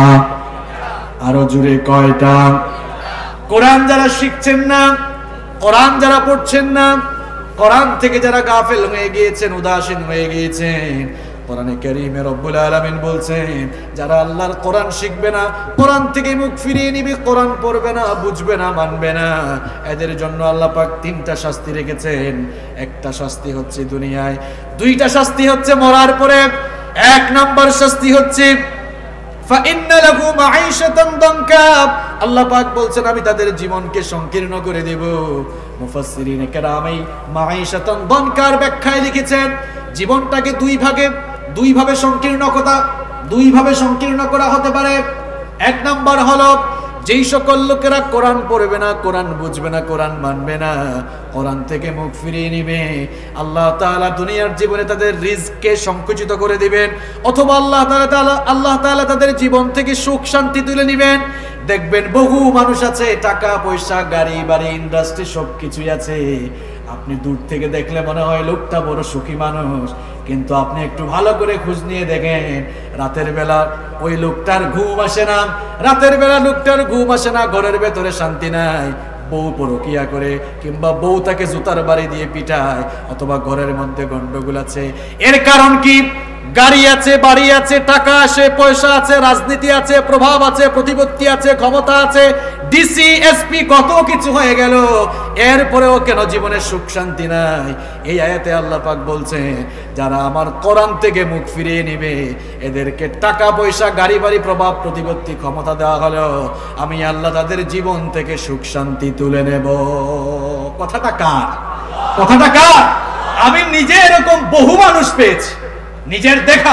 A: আরো জুড়ে কয়টা? কোরআন যারা শিখছেন না, কোরআন যারা পড়ছেন না, কোরআন থেকে যারা গাফেল হয়ে গিয়েছেন, উদাসীন হয়ে গিয়েছেন, কোরআনে কারীমে রব্বুল আলামিন বলছেন, যারা আল্লাহর কোরআন শিখবে না, কোরআন থেকে মুখ ফিরিয়ে নিবে, কোরআন পড়বে না, বুঝবে না, মানবে না, এদের জন্য আল্লাহ পাক তিনটা শাস্তি রেখেছেন। একটা শাস্তি হচ্ছে দুনিয়ায়, দুইটা শাস্তি হচ্ছে মরার পরে। এক নাম্বার শাস্তি হচ্ছে ফাইন্না লাহু মাঈশাতান দানকা। আল্লাহ পাক বলছেন, আমি তাদের জীবনকে সংকীর্ণ করে দেব। মুফাসসিরিনে কেরাম এই মাঈশাতান দানকার ব্যাখ্যায় লিখেছেন, জীবনটাকে দুই ভাগে, দুই ভাবে সংকীর্ণ কথা, দুই ভাবে সংকীর্ণ করা হতে পারে। এক নাম্বার হলো, যেই সকল লোকেরা কোরআন পড়বে না, কোরআন বুঝবে না, কোরআন মানবে না, কোরআন থেকে মুখ ফিরিয়ে নিবে, আল্লাহ তাআলা দুনিয়ার জীবনে তাদের রিজকে সংকুচিত করে দিবেন, অথবা আল্লাহ তাআলা আল্লাহ তাআলা তাদের জীবন থেকে সুখ শান্তি তুলে নিবেন। দেখবেন বহু মানুষ আছে, টাকা পয়সা, গাড়ি বাড়ি, ইন্ডাস্ট্রি সবকিছুই আছে, আপনি দূর থেকে দেখলে মনে হয় লোকটা বড় সুখী মানুষ, কিন্তু আপনি একটু ভালো করে খোঁজ নিয়ে দেখেন, রাতের বেলা ওই লোকটার ঘুম আসে না, রাতের বেলা লোকটার ঘুম আসে না, ঘরের ভেতরে শান্তি নাই, বউ পরকিয়া করে, কিংবা বউ তাকে জুতার বাড়ি দিয়ে পিটায়, অথবা ঘরের মধ্যে গন্ডগোল আছে। এর কারণ কি? গাড়ি আছে, বাড়ি আছে, টাকা আছে, পয়সা আছে, রাজনীতি আছে, প্রভাব আছে, প্রতিপত্তি আছে, ক্ষমতা আছে, ডিসি এসপি কত কিছু হয়ে গেল, এরপরেও কেন জীবনে সুখ শান্তি নাই? এই আয়াতে আল্লাহ পাক বলছেন, যারা আমার কোরআন থেকে মুখ ফিরিয়ে নিবে, এদেরকে টাকা পয়সা, গাড়ি বাড়ি, প্রভাব প্রতিপত্তি, ক্ষমতা দেওয়া হলো, আমি আল্লাহ তাদের জীবন থেকে সুখ শান্তি তুলে নেব। কথাটা কার? কথাটা কার? আমি নিজে এরকম বহু মানুষ পেয়েছি, নিজের দেখা।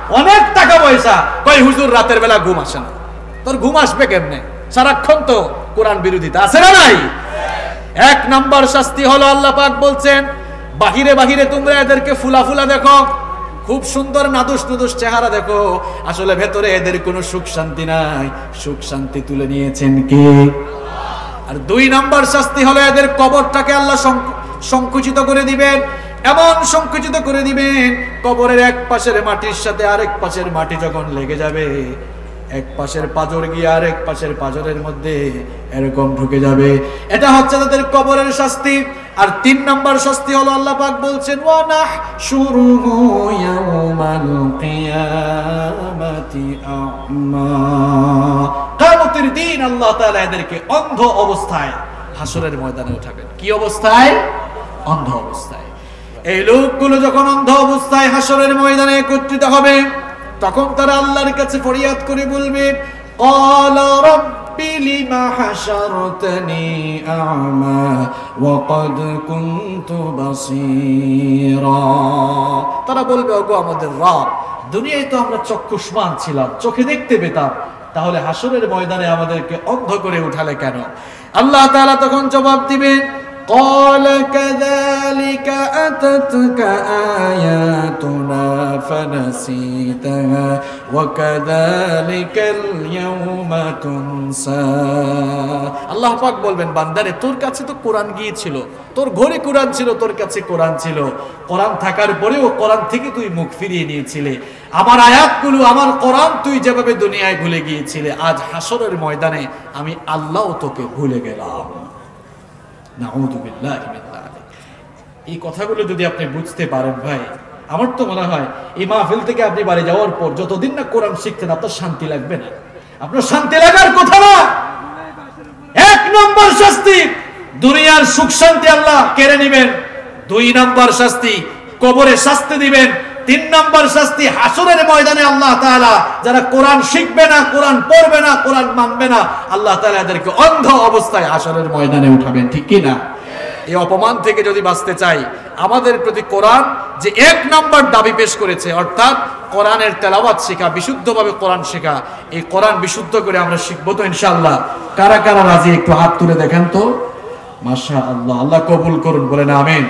A: অনেক টাকা পয়সা, কই হুজুর রাতের বেলা ঘুম আসে না। তোর ঘুম আসবে কেমনে? সারাক্ষণ তো কোরআন বিরোধিতা আছে না নাই? এক নাম্বার শাস্তি হলো আল্লাহ পাক বলছেন, বাহিরে বাহিরে তোমরা এদেরকে ফুলা ফুলা দেখো, খুব সুন্দর নাদুস নুদুস চেহারা দেখো, আসলে ভেতরে এদের কোনো সুখ শান্তি নাই। সুখ শান্তি তুলে নিয়েছেন কে? আর দুই নাম্বার শাস্তি হলো এদের কবরটাকে আল্লাহ সংকুচিত করে দিবেন, এমন সংকুচিত করে দিবেন, কবরের এক পাশের মাটির সাথে আরেক পাশের মাটি যখন লেগে যাবে, এক পাশের পাঁজর গিয়ে আরেক পাশের পাঁজরের মধ্যে এরকম ঢুকে যাবে। এটা হচ্ছে তাদের কবরের শাস্তি। আর তিন নাম্বার শাস্তি হলো আল্লাহ পাক বলছেন, ওয়া নাহশুরুহু ইয়াউমাল কিয়ামাতি আ'মা, কিয়ামতের দিন আল্লাহ তাআলা এদেরকে অন্ধ অবস্থায় হাসরের ময়দানে উঠাবেন। কি অবস্থায়? অন্ধ অবস্থায়। এই লোকগুলো যখন অন্ধ অবস্থায় হাসরের ময়দানে একত্রিত হবে, তখন তারা আল্লাহর কাছে ফরিয়াদ করে বলবে, ক্বালা রাব্বি লিমা হাশারতানি আ'মা ওয়া ক্বাদ কুনতু বাসীরা। তারা বলবে, ওগো আমাদের রব, দুনিয়ায় তো আমরা চক্ষুষ্মান ছিলাম, চোখে দেখতে পেতাম, তাহলে হাসরের ময়দানে আমাদেরকে অন্ধ করে উঠালে কেন? আল্লাহ তাআলা তখন জবাব দিবেন, قال كذلك أتتك آياتنا فنسيتها وكذلك اليوم تنسى। আল্লাহ পাক বলবেন, বান্দারে তোর কাছে তো কোরআন গিয়েছিল, তোর ঘরে কোরআন ছিল, তোর কাছে কোরআন ছিল, কোরআন থাকার পরেও কোরআন থেকে তুই মুখ ফিরিয়ে নিয়েছিলে, আমার আয়াতগুলো আমার কোরআন তুই যেভাবে দুনিয়ায় ভুলে গিয়েছিলে, আজ হাসরের ময়দানে আমি আল্লাহ তোকে ভুলে গেলাম। এই কথাগুলো যদি আপনি বুঝতে পারেন ভাই, আমার তো মনে হয় এই মাহফিল থেকে আপনি বাড়ি যাওয়ার পর যতদিন না কোরআন শিখতেন আপনার শান্তি লাগবে না। আপনার শান্তি লাগার কথা না। এক নম্বর শাস্তি, দুনিয়ার সুখ শান্তি আল্লাহ কেড়ে নেবেন। দুই নম্বর শাস্তি, কবরে শাস্তি দিবেন। তিন নম্বর শাস্তি, হাসরের ময়দানে আল্লাহ তাআলা যারা কোরআন শিখবে না, কোরআন পড়বে না, কোরআন মানবে না, আল্লাহ তাআলা এদেরকে অন্ধ অবস্থায় হাসরের ময়দানে উঠাবেন। ঠিক কি না? এই অপমান থেকে যদি বাঁচতে চাই, আমাদের প্রতি কোরআন যে এক নম্বর দাবি পেশ করেছে, অর্থাৎ কোরআনের তেলাওয়াত শেখা, বিশুদ্ধভাবে কোরআন শেখা, এই কোরআন বিশুদ্ধ করে আমরা শিখবো তো ইনশাআল্লাহ। কারা কারা রাজি একটু হাত তুলে দেখেন তো। মাশাআল্লাহ, আল্লাহ কবুল করুন, বলেন আমিন।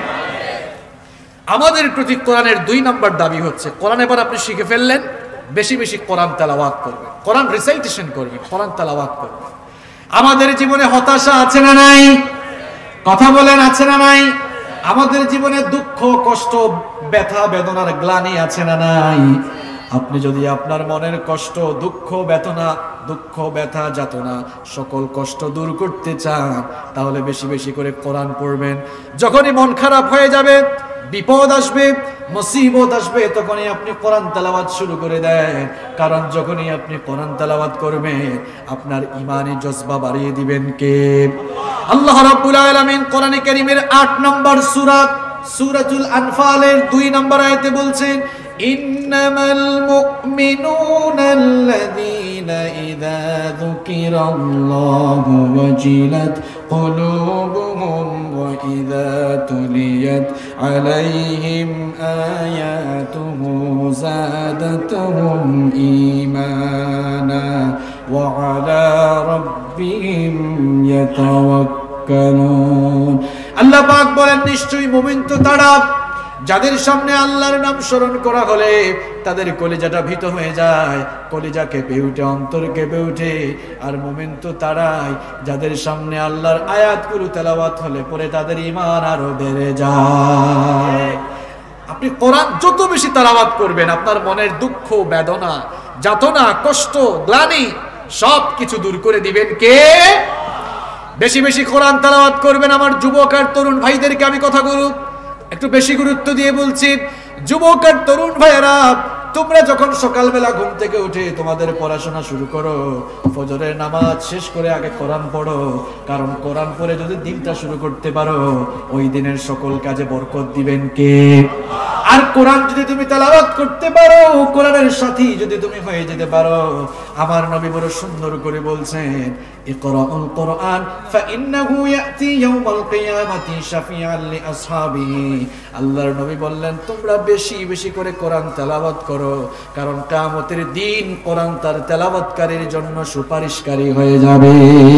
A: আমাদের প্রতি কোরআনের দুই নম্বর দাবি হচ্ছে, কোরআন এবার আপনি শিখে ফেললেন, বেশি বেশি কোরআন তেলাওয়াত করবেন, কোরআন রিসাইটেশন করবেন, কোরআন তেলাওয়াত করবেন। আমাদের জীবনে হতাশা আছে না নাই? কথা বলেন, আছে না নাই? আমাদের জীবনে দুঃখ, কষ্ট, ব্যথা, বেদনার গ্লানি আছে না নাই? আপনি যদি আপনার মনের কষ্ট, দুঃখ, বেদনা, দুঃখ, ব্যথা, যাতনা, সকল কষ্ট দূর করতে চান, তাহলে বেশি বেশি করে কোরআন পড়বেন। যখনই মন খারাপ হয়ে যাবে, বিপদ আসবে, মুসিবত আসবে, তখনই আপনি কোরআন তেলাওয়াত শুরু করে দেন। কারণ যখনই আপনি কোরআন তেলাওয়াত করবেন, আপনার ঈমানি জজবা বাড়িয়ে দিবেন কে? আল্লাহ রাব্বুল আলামিন কোরআনে কারীমের আট নম্বর সূরা, সূরাতুল আনফালের দুই নম্বর আয়াতে বলছেন, ইন্নামাল মুমিনুনা আল্লাযীনা ইযা যুকিরাল্লাহু ওয়াজিলাত কুলুবুহুম ওয়া ইযা তুলিয়াত আলাইহিম আয়াতুহু যাদাতুহুম ঈমানা ওয়া আলা রাব্বিহিম ইয়াতাওয়াক্কালুন। আল্লাহ পাক বলেন, নিশ্চয়ই মুমিন তো তারা যাদের সামনে আল্লাহর নাম স্মরণ করা হলে তাদের কলিজাটা ভীত হয়ে যায়, কলিজা কেঁপে উঠে, অন্তর কেঁপে উঠে। আর মুমিন তো তারাই যাদের সামনে আল্লাহর আয়াতগুলো তেলাওয়াত হলে পরে তাদের ঈমান আরো বেড়ে যায়। আপনি কোরআন যত বেশি তেলাওয়াত করবেন, আপনার মনের দুঃখ, বেদনা, যাতনা, কষ্ট, গ্লানি সব কিছু দূর করে দিবেন কে? বেশি বেশি কোরআন তেলাওয়াত করবেন। আমার যুবক আর তরুণ ভাইদেরকে আমি কথাগুলো একটু বেশি গুরুত্ব দিয়ে বলছি। যুবক আর তরুণ ভাইয়েরা, তোমরা যখন সকালবেলা ঘুম থেকে উঠে তোমাদের পড়াশোনা শুরু করো, ফজরের নামাজ শেষ করে আগে কোরআন পড়ো। কারণ কোরআন পড়ে যদি দিনটা শুরু করতে পারো, ওই দিনের সকল কাজে বরকত দিবেন কে? আর কোরআন যদি তুমি তেলাওয়াত করতে পারো, কোরআনের সাথী যদি তুমি হয়ে যেতে পারো, আমার নবী বড় সুন্দর করে বলছেন, ইকরাউল কোরআন ফাইন্নাহু ইয়াতি ইয়াউমাল কিয়ামাতি শাফিআন লিআসহাবিহি। আল্লাহর নবী বললেন, তোমরা বেশি বেশি করে কোরআন তেলাওয়াত করো, কারণ কিয়ামতের দিন কোরআন তার তেলাওয়াতকারীর জন্য সুপারিশকারী হয়ে যাবে।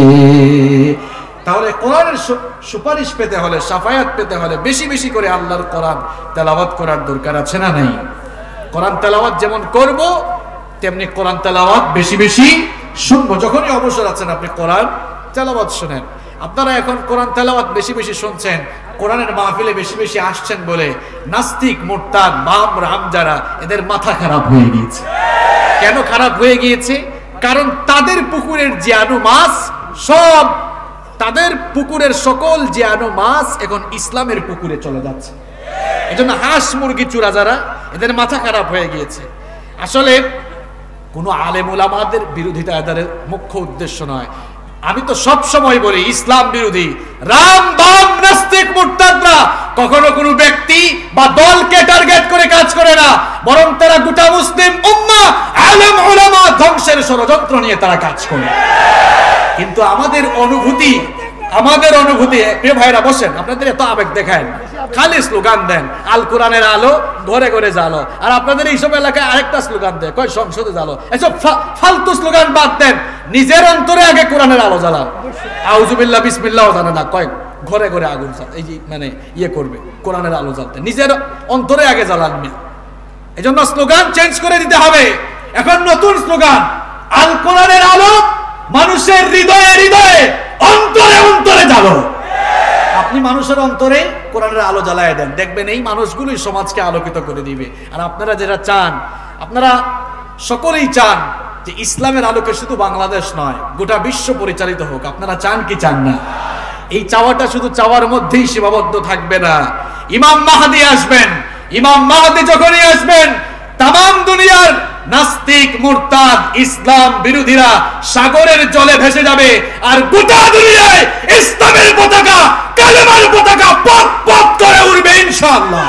A: তাহলে কোরআনের সুপারিশ পেতে হলে, শাফায়াত পেতে হলে বেশি বেশি করে আল্লাহর কোরআন তেলাওয়াত করার দরকার আছে না নাই? কোরআন তেলাওয়াত যেমন করব, তেমনি কোরআন তেলাওয়াত বেশি বেশি শুনবো। যখনই অবসর আছেন আপনি কোরআন তেলাওয়াত শুনেন। আপনারা এখন কোরআন তেলাওয়াত বেশি বেশি শুনছেন, কোরআনের মাহফিলে বেশি বেশি আসছেন বলে নাস্তিক, মুরতাদ, বাম রাম যারা, এদের মাথা খারাপ হয়ে গিয়েছে। কেন খারাপ হয়ে গিয়েছে? কারণ তাদের পুকুরের জিয়ানো মাছ সব, তাদের পুকুরের সকল জিয়ানো মাছ এখন ইসলামের পুকুরে চলে যাচ্ছে। এজন্য হাঁস মুরগি চূড়া যারা, এদের মাথা খারাপ হয়ে গিয়েছে। আসলে কোন আলেম ওলামাদের বিরোধিতা এদের মুখ্য উদ্দেশ্য নয়। আমি তো সব সময় বলি, ইসলাম বিরোধী রাম বাম নাস্তিক মুরতাদরা কখনো কোনো ব্যক্তি বা দলকে টার্গেট করে কাজ করে না, বরং তারা গোটা মুসলিম উম্মাহ, আলেম ওলামা ধ্বংসের ষড়যন্ত্র নিয়ে তারা কাজ করে। কিন্তু আমাদের অনুভূতি, আমাদের অনুভূতি প্রিয় ভাইরা বসেন, আপনাদের এত আবেগ দেখায়, খালি স্লোগান দেন আল কোরআনের আলো ঘরে ঘরে জ্বালো, আর আপনাদের এইসব এলাকায় আরেকটা স্লোগান দেয়, কয় সংসদে জ্বালো। এসব ফালতু স্লোগান বাদ দেন, নিজের অন্তরে আগে কোরআনের আলো জ্বালান। আউযুবিল্লাহ বিসমিল্লাহ জানে না, কয় ঘরে ঘরে আগুন এই যে মানে ইয়ে করবে কোরআনের আলো জ্বালতে, নিজের অন্তরে আগে জ্বালান। এই জন্য স্লোগান চেঞ্জ করে দিতে হবে। এখন নতুন স্লোগান, আল কোরআনের আলো মানুষের হৃদয়ে হৃদয়ে অন্তরে অন্তরে জ্বালো। আপনি মানুষের অন্তরে কোরআনের আলো জ্বালায় দেন, দেখবেন এই মানুষগুলোই সমাজকে আলোকিত করে দিবে। আর আপনারা যেটা চান, আপনারা সকলেই চান যে ইসলামের আলোকে শুধু বাংলাদেশ নয়, গোটা বিশ্ব পরিচালিত হোক। আপনারা চান কি চান না? এই চাওয়াটা শুধু চাওয়ার মধ্যেই সীমাবদ্ধ থাকবে না। ইমাম মাহদী আসবেন, ইমাম মাহদী যখনই আসবেন, তামাম দুনিয়ার নাস্তিক, মুরতাদ, ইসলাম বিরোধীরা সাগরের জলে ভেসে যাবে, আর গোটা দুনিয়ায় ইসলামের পতাকা, কালেমার পতাকা পথ পথ করে উড়বে ইনশাআল্লাহ।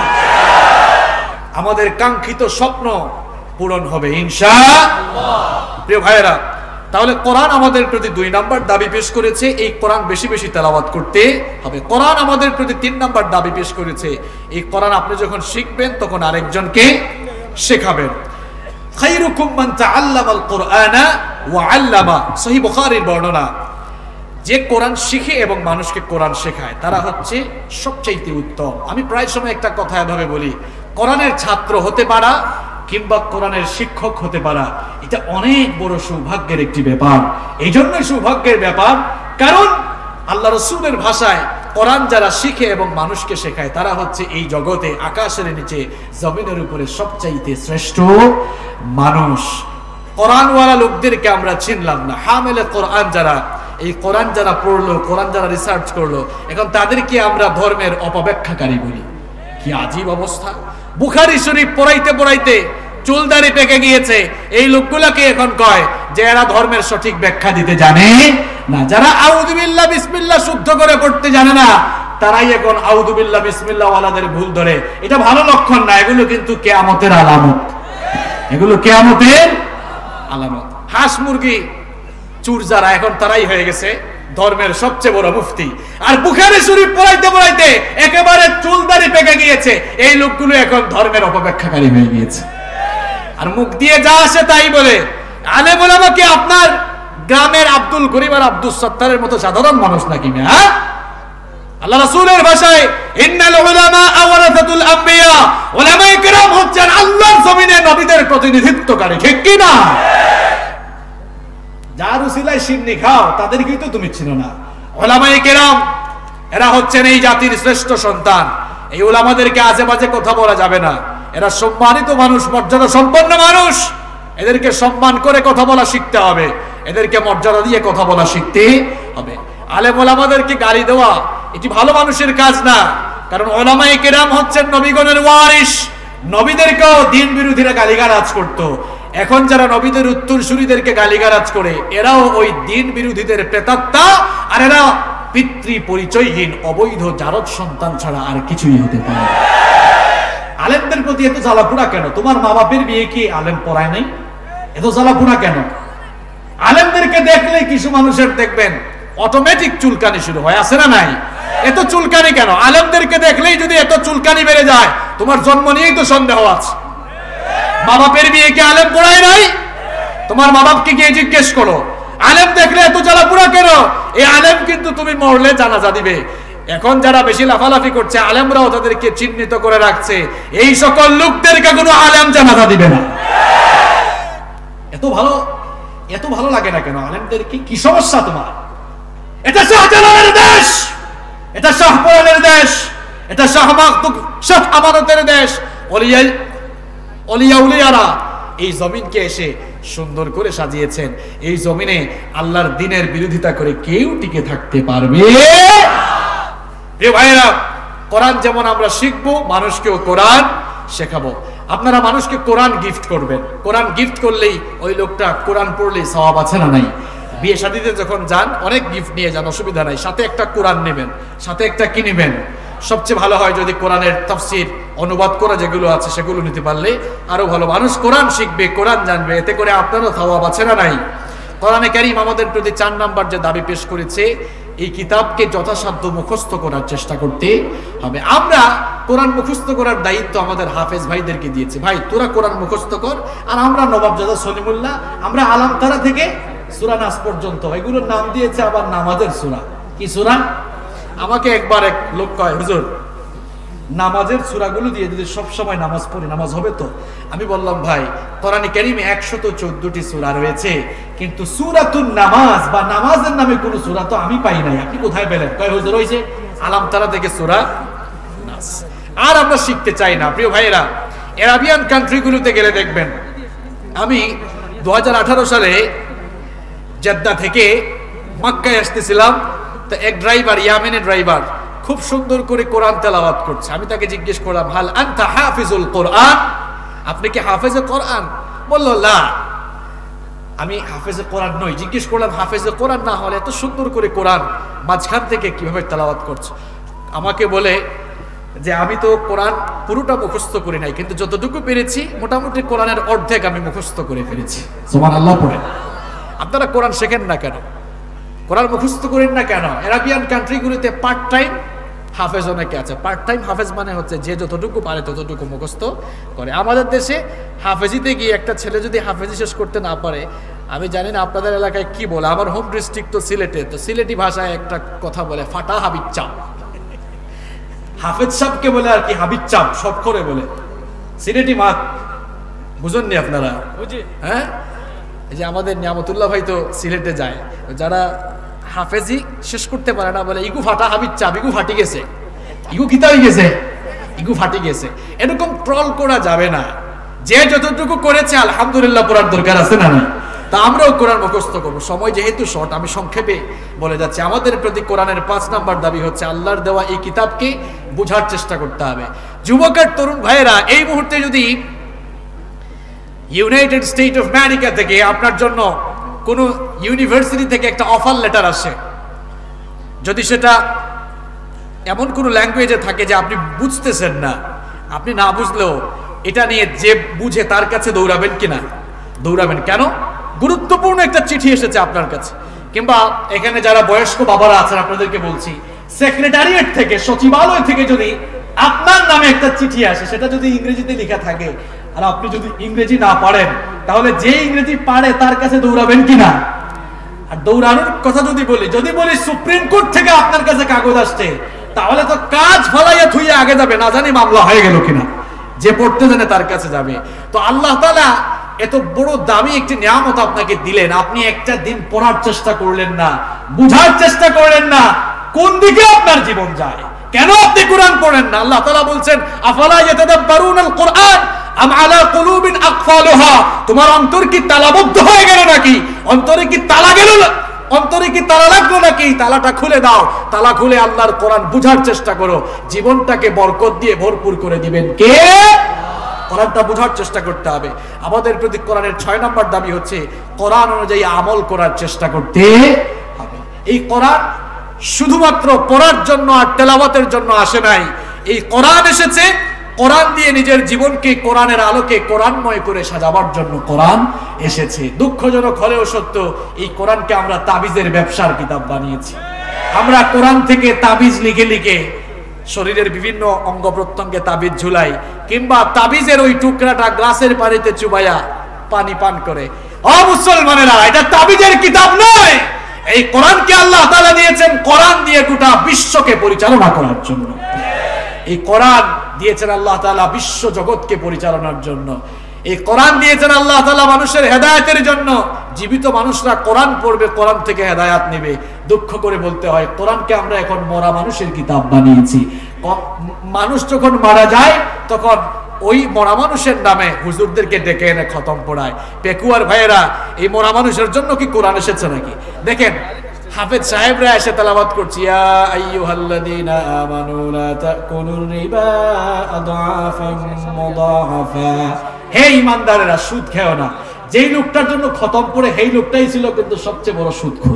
A: আমাদের কাঙ্ক্ষিত স্বপ্ন পূরণ হবে ইনশাআল্লাহ। প্রিয় ভাইয়েরা, তাহলে কোরআন আমাদের প্রতি দুই নাম্বার দাবি পেশ করেছে, এই কোরআন বেশি বেশি তেলাওয়াত করতে হবে। কোরআন আমাদের প্রতি তিন নাম্বার দাবি পেশ করেছে, এই কোরআন আপনি যখন শিখবেন তখন আরেকজনকে শেখাবেন। খায়রুকুম মান তাআল্লামাল কুরআনা ওয়া আল্লামা, সহিহ বুখারীর বর্ণনা। যে কোরআন শিখে এবং মানুষকে কোরআন শেখায় তারা হচ্ছে সবচেয়ে উত্তম। আমি প্রায় সময় একটা কথা এভাবে বলি, কোরআনের ছাত্র হতে পারা কিংবা কোরআনের শিক্ষক হতে পারা, এটা অনেক বড় সৌভাগ্যের একটি ব্যাপার। এই জন্যই সৌভাগ্যের ব্যাপার, কারণ আল্লাহ রাসূলের ভাষায় কোরআন যারা শিখে এবং মানুষকে শেখায় তারা হচ্ছে এই জগতে, আকাশের নিচে, জমিনের উপরে সবচাইতে শ্রেষ্ঠ মানুষ। কোরআনওয়ালা লোকদেরকে আমরা চিনলাম না, হামেলে কোরআন যারা, এই কোরআন যারা পড়লো, কোরআন যারা রিসার্চ করলো, এখন তাদেরকে আমরা ধর্মের অপব্যাখ্যাকারী বলি। কি আজীব অবস্থা! বুখারী শরীফ পড়াইতে পড়াইতে চুলদারি পেকে গিয়েছে, এই লোকগুলাকে এখন কয় যে এরা ধর্মের সঠিক ব্যাখ্যা দিতে জানে না। যারা আউযুবিল্লাহ বিসমিল্লাহ শুদ্ধ করে পড়তে জানে না, তারাই এখন আউযুবিল্লাহ বিসমিল্লাহ ওয়ালাদের ভুল ধরে। এটা ভালো লক্ষণ না, এগুলো কিন্তু কিয়ামতের আলামত, এগুলো কিয়ামতের আলামত। হাঁস মুরগি চুর যারা, এখন তারাই হয়ে গেছে ধর্মের সবচেয়ে বড় মুফতি। আর বুখারী শরীফ পড়াইতে পড়াইতে একেবারে চুলদারি পেকে গিয়েছে, এই লোকগুলো এখন ধর্মের অপব্যাখ্যাকারী হয়ে গিয়েছে। আর মুখ দিয়ে যা আসে তাই বলে। আলেম ওলামা কি আপনার গ্রামের আব্দুল করিম আর আব্দুল সত্তারের মতো সাধারণ মানুষ নাকি? হ্যাঁ, আল্লাহ রাসূলের ভাষায় ইন্নাল উলামা ওয়ারাসাতুল আমবিয়া, উলামায়ে কেরাম হচ্ছেন আল্লাহর জমিনে নবীদের প্রতিনিধিত্বকারী, ঠিক কি না? যার উসিলায় সিন্নি খাও তাদেরকেই তো তুমি চিনো না। উলামায়ে কেরাম এরা হচ্ছেন এই জাতির শ্রেষ্ঠ সন্তান। এই উলামাদেরকে আজে বাজে কথা বলা যাবে না। এরা সম্মানিত মানুষ, মর্যাদা সম্পন্ন মানুষ। এদেরকে সম্মান করে কথা বলা শিখতে হবে, এদেরকে মর্যাদা দিয়ে কথা বলা শিখতে হবে। আলেম ওলামাদেরকে গালি দেওয়া এটি ভালো মানুষের কাজ না, কারণ উলামায়ে কেরাম হচ্ছেন নবীগণের ওয়ারিস। নবীদেরকেও দিন বিরোধীরা গালিগালাজ করতো, এখন যারা নবীদের উত্তরসূরিদেরকে গালিগালাজ করে এরাও ওই দিন বিরোধীদের প্রেতাত্মা, আর এরা পিতৃ পরিচয়হীন অবৈধ জারদ সন্তান ছাড়া আর কিছুই হতে পারে। আলেমদের প্রতি এত জ্বালাপোড়া কেন? তোমার মা বাপের বিয়ে কি আলেম পড়ায় নাই? এত জ্বালাপোড়া কেন? আলেমদেরকে দেখলে কিছু মানুষের দেখবেন অটোমেটিক চুলকানি শুরু হয়, আছে না নাই? এত চুলকানি কেন? আলেমদেরকে দেখলেই যদি এত চুলকানি বেড়ে যায়, তোমার জন্ম নিয়েই তো সন্দেহ আছে। মা বাপের বিয়ে কি আলেম পড়ায় নাই? তোমার মা বাপকে গিয়ে জিজ্ঞেস করো, আলেম দেখলে এত জ্বালাপোড়া কেন? এই আলেম কিন্তু তুমি মরলে জানাজা দিবে। এখন যারা বেশি লাফালাফি করছে, আলেমরাও তাদেরকে চিহ্নিত করে রাখছে, এই সকল লোকদেরকে কোনো আলেম জানাজা দিবে না। এত ভালো এত ভালো লাগে না কেন আলেমদেরকে? কি সমস্যা তোমার? এটা শাহজালালের দেশ, এটা শাহপরানের দেশ, এটা শাহ মাকতুব শাহ আমানতের দেশ। ওলিয়া ওলিয়া উলিয়ারা এই জমিনকে এসে সুন্দর করে সাজিয়েছেন। এই জমিনে আল্লাহর দ্বীনের বিরোধিতা করে কেউ টিকে থাকতে পারবে প্রিয় ভাইরা। কোরআন যেমন আমরা শিখবো, মানুষকেও কোরআন শেখাবো। আপনারা মানুষকে কোরআন গিফট করবেন। কোরআন গিফট করলেই ওই লোকটা কোরআন পড়লেই সওয়াব আছে না নাই? বিয়ে শাদীতে যখন যান অনেক গিফট নিয়ে যান, অসুবিধা নাই, সাথে একটা কোরআন নেবেন, সাথে একটা কি নেবেন? সবচেয়ে ভালো হয় যদি কোরআনের তাফসীর অনুবাদ করা যেগুলো আছে সেগুলো নিতে পারলে আরো ভালো। মানুষ কোরআন শিখবে, কোরআন জানবে, এতে করে আপনারও সওয়াব আছে না নাই? কোরআনে কারীম আমাদের প্রতি চার নাম্বার যে দাবি পেশ করেছে, এই কিতাবকে যথাসাধ্য মুখস্থ করার চেষ্টা করতে হবে। আমরা কোরআন মুখস্থ করার দায়িত্ব আমাদের হাফেজ ভাইদেরকে দিয়েছে। ভাই তোরা কোরআন মুখস্থ কর, আর আমরা নবাবজাদা সলিমুল্লাহ, আমরা আলামতারা থেকে সূরা নাস পর্যন্ত এগুলোর নাম দিয়েছে আবার নামাজের সূরা। কি সূরা? আমাকে একবার এক লোক কয়, হুজুর নামাজের সূরাগুলো দিয়ে যদি সব সময় নামাজ পড়ি নামাজ হবে তো? আমি বললাম, ভাই কোরআনে কারীমে একশত চোদ্দটি সূরা রয়েছে, কিন্তু সূরাতুন নামাজ বা নামাজের নামে কোনো সূরা তো আমি পাই নাই। আপনি কোথায় পেলেন? কয় হুজুর ওই যে আলামতারা থেকে সূরা নাস। আর আমরা শিখতে চাই না প্রিয় ভাইয়েরা। আরবিয়ান কান্ট্রিগুলোতে গেলে দেখবেন, আমি দু হাজার আঠারো সালে জেদ্দা থেকে মক্কায় আসতেছিলাম, তো এক ড্রাইভার, ইয়ামেনের ড্রাইভার, খুব সুন্দর করে কোরআন তেলাওয়াত করছে। আমি তাকে জিজ্ঞেস করলাম, হাল আনতা হাফিজুল কোরআন? আপনি কি হাফেজে কোরআন? বলল লা, আমি হাফেজে কোরআন নই। জিজ্ঞেস করলাম, হাফেজে কোরআন না হলে এত সুন্দর করে কোরআন মাঝখান থেকে কিভাবে তেলাওয়াত করছো? আমাকে বলে যে আমি তো কোরআন পুরোটা মুখস্থ করি নাই, কিন্তু যতটুকু পেরেছি মোটামুটি কোরআনের অর্ধেক আমি মুখস্থ করে ফেলেছি। সুবহানাল্লাহ পড়ে। আপনারা কোরআন শেখেন না কেন? কোরআন মুখস্থ করেন না কেন? আরবিয়ান কান্ট্রিগুলিতে পার্ট টাইম হাফেজ অনেকে আছে। পার্ট টাইম হাফেজ মানে হচ্ছে যে যতটুকু পারে ততটুকু মুখস্থ করে। আমাদের দেশে হাফেজিতে গিয়ে একটা ছেলে যদি হাফেজি শেষ করতে না পারে, আমি জানি না আপনাদের এলাকায় কি বলে, আমার হোম ডিস্ট্রিক্ট তো সিলেটে, তো সিলেটি ভাষায় একটা কথা বলে, ফাটা হাবিজ চাপ। হাফেজ সাহেবকে বলে আর কি হাবিজ চাপ, সব করে বলে সিলেটি মাত। বুঝেননি আপনারা? হ্যাঁ, এই যে আমাদের নিয়ামতুল্লাহ ভাই তো সিলেটে যায়, যারা হাফেজি শেষ করতে পারে না বলে ইগু ফাটা হাবিজ চাপ, ইগু ফাটি গেছে, ইগু কিতা হয়ে গেছে, ইগু ফাটি গেছে। এরকম ট্রল করা যাবে না। যে যতটুকু করেছে আলহামদুলিল্লাহ পড়ার দরকার আছে না না? তা আমরাও কোরআন মুখস্থ করবো। সময় যেহেতু শর্ট, আমি সংক্ষেপে বলে যাচ্ছি। আমাদের প্রতি কোরআনের পাঁচ নাম্বার দাবি হচ্ছে আল্লাহর দেওয়া এই কিতাবকে বোঝার চেষ্টা করতে হবে। যুবক আর তরুণ ভাইয়েরা, এই মুহূর্তে যদি ইউনাইটেড স্টেট অফ আমেরিকা থেকে আপনার জন্য কোনো ইউনিভার্সিটি থেকে একটা অফার লেটার আসে, যদি সেটা এমন কোনো ল্যাঙ্গুয়েজে থাকে যে আপনি বুঝতেছেন না, আপনি না বুঝলেও এটা নিয়ে যে বুঝে তার কাছে দৌড়াবেন কিনা? দৌড়াবেন। কেন? গুরুত্বপূর্ণ একটা চিঠি এসেছে আপনার কাছে। কিংবা এখানে যারা বয়স্ক বাবারা আছেন আপনাদেরকে বলছি, সেক্রেটারিয়েট থেকে, সচিবালয় থেকে যদি আপনার নামে একটা চিঠি আসে, সেটা যদি ইংরেজিতে লেখা থাকে আর আপনি যদি ইংরেজি না পারেন, তাহলে যে ইংরেজি পারে তার কাছে দৌড়াবেন কিনা? আর দৌড়ানোর কথা যদি বলি, যদি বলি সুপ্রিম কোর্ট থেকে আপনার কাছে কাগজ আসছে, তাহলে তো কাজ ফলাইয়া থুইয়া আগে যাবে, না জানি মামলা হয়ে গেল কিনা। যে পড়তে জানে তার কাছে যাবে। তো আল্লাহ তাআলা এত বড় দামি একটি নিয়ামত আপনাকে দিলেন, আপনি একটা দিন পড়ার চেষ্টা করলেন না, বুঝার চেষ্টা করলেন না, কোন দিকে আপনার জীবন যায়? কেন আপনি কোরআন পড়েন না? আল্লাহ তাআলা বলছেন, আফালা ইয়াতাদাব্বারুনাল কুরআন আম আলা কুলুবিন আকফালুহা। তোমার অন্তর কি তালাবদ্ধ হয়ে গেল নাকি? অন্তরে কি তালা গেল? অন্তরে কি তালা লাগলো নাকি? তালাটা খুলে দাও। তালা খুলে আল্লাহর কোরআন বুঝার চেষ্টা করো। জীবনটাকে বরকত দিয়ে ভরপুর করে দিবেন কে? কোরআনটা বুঝার চেষ্টা করতে হবে। আমাদের প্রতি কোরআনের ছয় নম্বর দাবি হচ্ছে কোরআন অনুযায়ী আমল করার চেষ্টা করতে হবে। এই কোরআন শুধুমাত্র পড়ার জন্য আর তেলাওয়াতের জন্য আসে নাই। এই কোরআন এসেছে কোরআন দিয়ে নিজের জীবনকে কোরআনের আলোকে কোরআনময় করে সাজাবার জন্য কোরআন এসেছে। দুঃখজনক হলেও সত্য, এই কোরআনকে আমরা তাবিজের ব্যবসার কিতাব বানিয়েছি। আমরা কোরআন থেকে তাবিজ লিখে লিখে শরীরের বিভিন্ন অঙ্গ প্রত্যঙ্গে তাবিজ ঝুলাই, কিংবা তাবিজের ওই টুকরাটা গ্লাসের পানিতে চুবাইয়া পানি পান করে। ও মুসলমানেরা, এটা তাবিজের কিতাব নয়। এই কোরআনকে আল্লাহ তাআলা দিয়েছেন কোরআন দিয়ে গোটা বিশ্বকে পরিচালনা করার জন্য। এই কোরআন দিয়েছেন আল্লাহ তাআলা বিশ্ব জগৎকে পরিচালনার জন্য। এই কোরআন দিয়েছেন আল্লাহ তাআলা মানুষের হেদায়েতের জন্য। জীবিত মানুষরা কোরআন পড়বে, কোরআন থেকে হেদায়েত নেবে। দুঃখ করে বলতে হয়, কোরআনকে আমরা এখন মরা মানুষের কিতাব বানিয়েছি। মানুষ যখন মারা যায় তখন ওই মরা মানুষের নামে হুজুরদেরকে ডেকে এনে খতম পড়ায়। পেকুয়ার ভাইয়েরা, এই মরা মানুষের জন্য কি কোরআন এসেছে নাকি? দেখেন হাফেজ সাহেবরা এসে তেলাওয়াত করছে, ইয়া আইয়ুহাল্লাযীনা আমানু লা তাকুলুর রিবা আদআফান মুদাআফা। হে ঈমানদারেরা, সুদ খেও না। যেই লোকটার জন্য খতম পড়ে সেই লোকটাই ছিল কিন্তু সবচেয়ে বড় সুদখোর।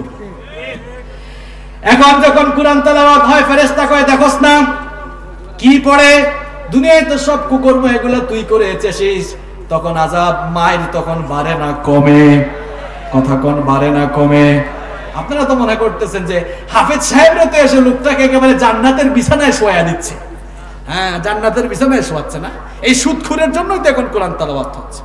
A: এখন যখন কোরআন তেলাওয়াত হয়, ফেরেশতা কয়, দেখোস না কি পড়ে? দুনিয়ায় তো সব কুকর্ম এগুলো তুই করে এসেছিস। তখন আযাব মায়ের তখন বাড়ে না কমে? কথা কোন বাড়ে না কমে? আপনারা তো মনে করতেছেন যে হাফেজ সাহেবরা তো এসে লোকটাকে একেবারে জান্নাতের বিছানায় শোয়া দিচ্ছে। হ্যাঁ, জান্নাতের বিছানায় শোয়াচ্ছে না। এই সুদখুরের জন্যই তো এখন কোরআন তেলাওয়াত হচ্ছে।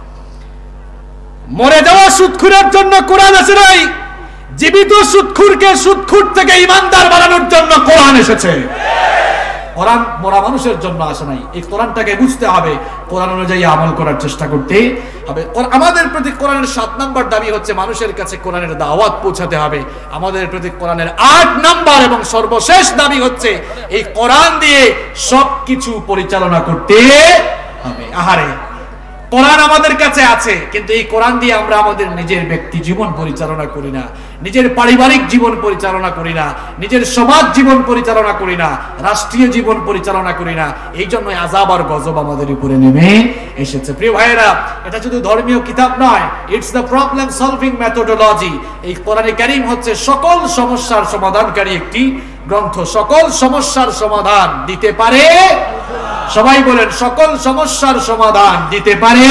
A: মরে যাওয়া সুদখুরের জন্য কোরআন আসে নাই, জীবিত সুদখুরকে সুদখুর থেকে ঈমানদার বানানোর জন্য কোরআন এসেছে। কোরআন মরা মানুষের জন্য আসে নাই। এই কোরআনটাকে বুঝতে হবে, কোরআন অনুযায়ী আমল করার চেষ্টা করতে হবে। আমাদের প্রতি কোরআনের সাত নাম্বার দাবি হচ্ছে মানুষের কাছে কোরআনের দাওয়াত পৌঁছাতে হবে। আমাদের প্রতি কোরআনের আট নাম্বার এবং সর্বশেষ দাবি হচ্ছে এই কোরআন দিয়ে সবকিছু পরিচালনা করতে হবে। আহারে, কোরআন আমাদের কাছে আছে, কিন্তু এই কোরআন দিয়ে আমরা আমাদের নিজের ব্যক্তি জীবন পরিচালনা করি না, নিজের পারিবারিক জীবন পরিচালনা করি না, নিজের সমাজ জীবন পরিচালনা করি না, রাষ্ট্রীয় জীবন পরিচালনা করি না। এই জন্য আযাব আর গজব আমাদের উপরে নেমে এসেছে। প্রিয় ভাইয়েরা, এটা শুধু ধর্মীয় কিতাব নয়, it's the problem solving methodology. এই কোরআনে কারীম হচ্ছে সকল সমস্যার সমাধানকারী একটি গ্রন্থ। সকল সমস্যার সমাধান দিতে পারে, সবাই বলেন, সকল সমস্যার সমাধান দিতে পারে।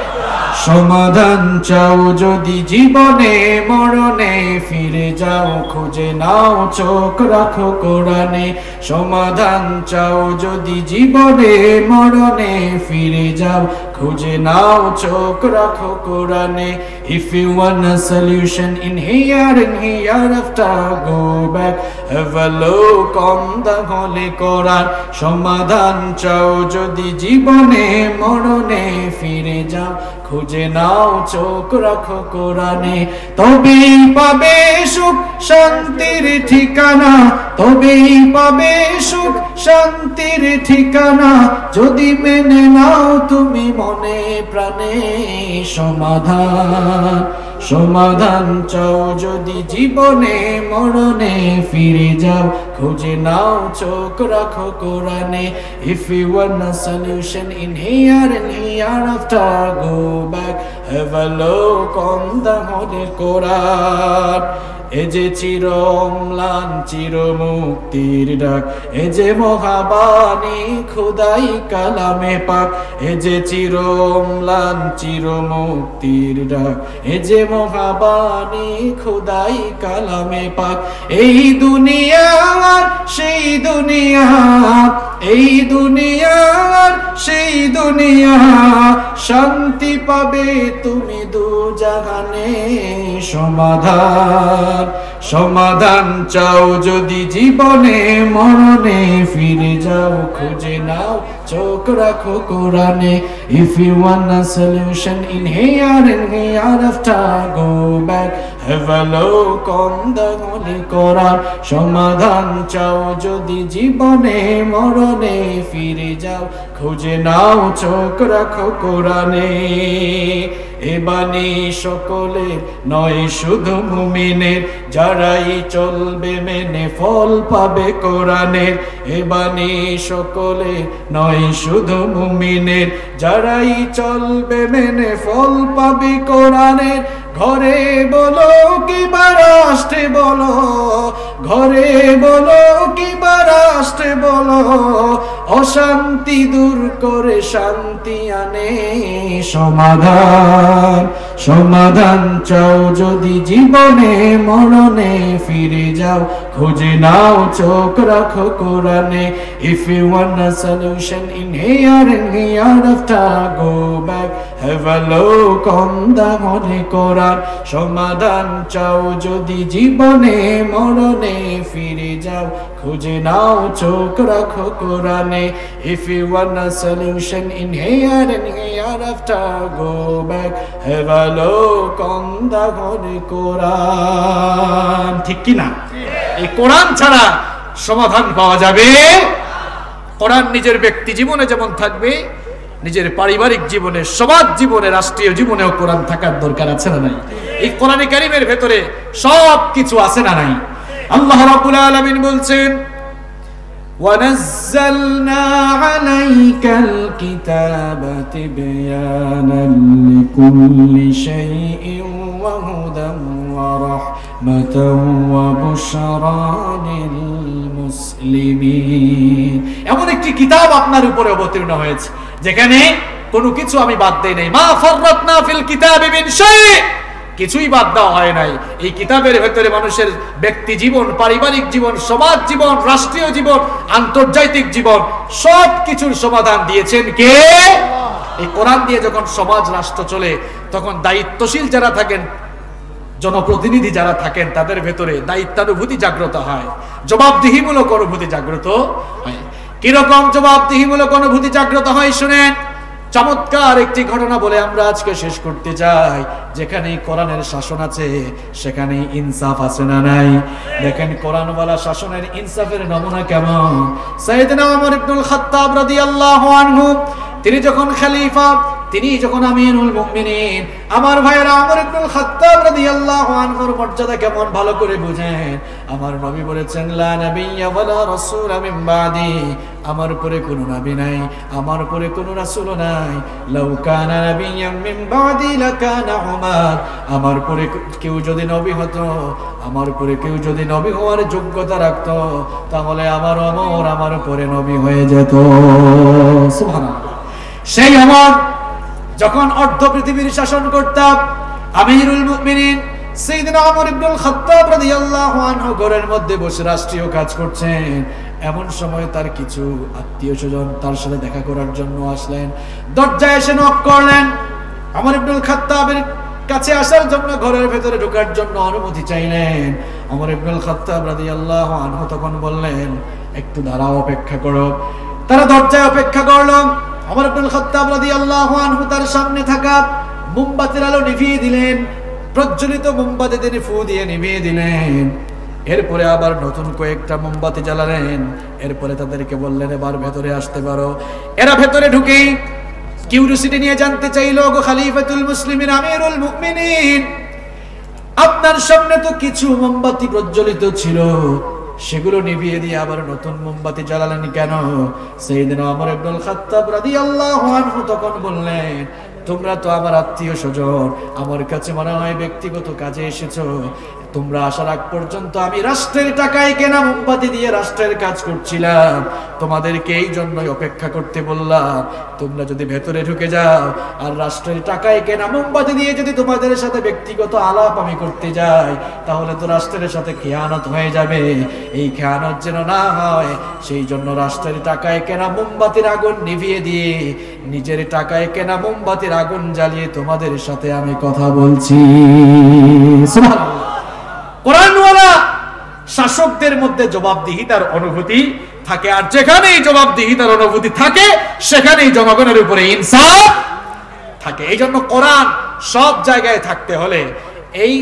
A: সমাধান চাও যদি জীবনে মরণে, ফিরে যাও খুঁজে নাও চোখ রাখো কোরআনে। সমাধান চাও যদি জীবনে মরণে, ফিরে যাও খুঁজে নাও চোখ রাখো কোরআনে। If you want a solution in here and hereafter, go back, have a look on the Holy Quran. সমাধান চাও যদি জীবনে মরণে, ফিরে যাও খুঁজে নাও চোখ রাখো কোরআনে। তবেই পাবে সুখ শান্তির ঠিকানা, তবেই পাবে সুখ শান্তির ঠিকানা, যদি মেনে নাও তুমি মনে প্রাণে। সমাধান সমাধান চাও যদি জীবনে মরণে, ফিরে যাও খুঁজে নাও চোখ রাখো কোরআনে। If you want a solution in here and hereafter, go back, have a look on the Holy Quran. এ যে চির অম্লান চির মুক্তির ডাক, এ যে মহাবাণী খোদাই কালামে পাক। এ যে চির অম্লান চির মুক্তির ডাক, এ যে মহাবাণী খোদাই কালামে পাক। এই দুনিয়ার সেই দুনিয়া, এই দুনিয়ার সেই দুনিয়া, শান্তি পাবে তুমি দু জাহানে। সমাধান সমাধান চাও যদি জীবনে মরণে, ফিরে যাও খুঁজে নাও চোখ রাখো কোরআনে। If you want a solution in here and hereafter, go back, have a look on the Holy Quran. সমাধান চাও যদি জীবনে মরণে, ফিরে যাও খুঁজে নাও চোখ রাখো কোরআনে। এ বাণী সকলের নয় শুধু মুমিনের, যারাই চলবে মেনে ফল পাবে কোরআনের। এ বাণী সকলের নয় শুধু মুমিনের, যারাই চলবে মেনে ফল পাবে কোরআনের। ঘরে বলো কিংবা রাষ্ট্রে বলো, ঘরে বলো কিংবা রাষ্ট্রে বলো,
B: অশান্তি দূর করে শান্তি আনে সমাধান সমাধান চাও যদি জীবনে মরণে ফিরে যাও খুঁজে নাও চোখ রাখো কোরআনে if you want a solution in here and hereafter go back have a look on the Holy Quran সমাধান চাও যদি জীবনে মরণে ফিরে যাও খুঁজে নাও চোখ রাখো কোরআনে if you want a solution in here and hereafter go back have a look on the Holy Quran ঠিক কি না এই কোরআন ছাড়া সমাধান পাওয়া যাবে কোরআন নিজের ব্যক্তি জীবনে যেমন থাকবে নিজের পারিবারিক জীবনে সমাজ জীবনে রাষ্ট্রীয় জীবনেও কোরআন থাকার দরকার আছে না নাই এই কোরআনে কারীমের ভেতরে সব কিছু আছে না নাই আল্লাহ রাব্বুল আলামিন বলছেন وَنَزَّلْنَا عَلَيْكَ الْكِتَابَ تِبْيَانًا لِكُلِّ شَيْءٍ وَهُدًى وَرَحْمَةً وَبُشْرَى لِلْمُسْلِمِينَ এমন একটি কিতাব আপনার উপরে অবতীর্ণ হয়েছে যেখানে কোনো কিছু আমি বাদ দেই নাই মা ফাররাতনা ফিল কিতাবি মিন শাই কিছুই বাদ দেওয়া হয় নাই এই কিতাবের ভেতরে মানুষের ব্যক্তি জীবন পারিবারিক জীবন সমাজ জীবন রাষ্ট্রীয় জীবন আন্তর্জাতিক জীবন সব কিছুর সমাধান দিয়েছেন কে এই কোরআন দিয়ে যখন সমাজ রাষ্ট্র চলে তখন দায়িত্বশীল যারা থাকেন জনপ্রতিনিধি যারা থাকেন তাদের ভেতরে দায়িত্বানুভূতি জাগ্রত হয় জবাবদিহিমূলক অনুভূতি জাগ্রত হয় কিরকম জবাবদিহিমূলক অনুভূতি জাগ্রত হয় শুনেন চমৎকার একটি ঘটনা বলে আমরা আজকে শেষ করতে চাই যেখানে কোরআনের শাসন আছে সেখানে ইনসাফ আছে না নাই দেখেন কোরআনওয়ালা শাসনের ইনসাফের নমুনা কেমন সাইয়েদনা ওমর ইবনুল খাত্তাব রাদিয়াল্লাহু আনহু তিনি যখন খলিফা তিনি যখন আমিরুল মুমিনিন আমার ভাইরা ওমর ইবনুল খাত্তাব রাদিয়াল্লাহু আনহুর মর্যাদা কেমন ভালো করে বুঝেন আমার নবী বলেছেন লা নাবিয়্যা ওয়ালা রাসূলা মিন বাদি আমার পরে কোনো নবী নাই আমার পরে কোনো রাসূল নাই লাউ কানা নাবিয়্যাম মিন বাদি লাকানা উমর আমার পরে কেউ যদি নবী হতো আমার পরে কেউ যদি নবী হওয়ার যোগ্যতা রাখতো তাহলে আমার ওমর আমার পরে নবী হয়ে যেত সুবহানাল্লাহ সেই ওমর যখন অর্ধ পৃথিবীর শাসন করতেন আমিরুল মুমিনিন সাইয়েদনা ওমর ইবনুল খাত্তাব রাদিয়াল্লাহু আনহু ঘরের মধ্যে বসে রাষ্ট্রীয় কাজ করছেন এমন সময় তার কিছু আত্মীয়স্বজন তার সাথে দেখা করার জন্য আসলেন দরজায় এসে নক করলেন ওমর ইবনুল খাত্তাবের কাছে আসার জন্য ঘরের ভেতরে ঢোকার জন্য অনুমতি চাইলেন ওমর ইবনুল খাত্তাব রাদিয়াল্লাহু আনহু তখন বললেন একটু দাঁড়াও অপেক্ষা করো তারা দরজায় অপেক্ষা করলো ওমর ইবনুল খাত্তাব রাদিয়াল্লাহু আনহু তার সামনে থাকা মোমবাতির আলো নিভিয়ে দিলেন প্রজ্বলিত মোমবাতি তিনি ফু দিয়ে নিভিয়ে দিলেন এরপরে আবার নতুন কয়েকটা মোমবাতি জ্বালালেন এরপরে তাদেরকে বললেন এবার ভেতরে আসতে পারো এরা ভেতরে ঢুকেই কিউরিওসিটি নিয়ে জানতে চাইলো গো খলিফাতুল মুসলিমিন আমিরুল মুমিনিন আপনার সামনে তো কিছু মোমবাতি প্রজ্বলিত ছিল সেগুলো নিভিয়ে দিয়ে আবার নতুন মোমবাতি জ্বালালেন কেন সাইয়েদনা ওমর ইবনুল খাত্তাব রাদিয়াল্লাহু আনহু তখন বললেন তোমরা তো আমার আত্মীয় স্বজন আমার কাছে মনে হয় ব্যক্তিগত কাজে এসেছো তোমরা আসার আগ পর্যন্ত আমি রাষ্ট্রের টাকায় কেনা মোমবাতি দিয়ে রাষ্ট্রের কাজ করছিলাম তোমাদেরকে এই জন্যই অপেক্ষা করতে বললাম তোমরা যদি ভেতরে ঢুকে যাও আর রাষ্ট্রের টাকায় কেনা মোমবাতি দিয়ে যদি তোমাদের সাথে ব্যক্তিগত আলাপ আমি করতে যাই তাহলে তো রাষ্ট্রের সাথে খেয়ানত হয়ে যাবে এই খেয়ানত যেন না হয় সেই জন্য রাষ্ট্রের টাকায় কেনা মোমবাতির আগুন নিভিয়ে দিয়ে নিজের টাকায় কেনা মোমবাতির আগুন জ্বালিয়ে তোমাদের সাথে আমি কথা বলছি সুবহানাল্লাহ কোরআনওয়ালা শাসকদের মধ্যে জবাবদিহিতার অনুভূতি থাকে আর যেখানেই জবাবদিহিতার অনুভূতি থাকে সেখানেই জনগণের উপরে ইনসাফ থাকে এই জন্য কোরআন সব জায়গায় থাকতে হলে এই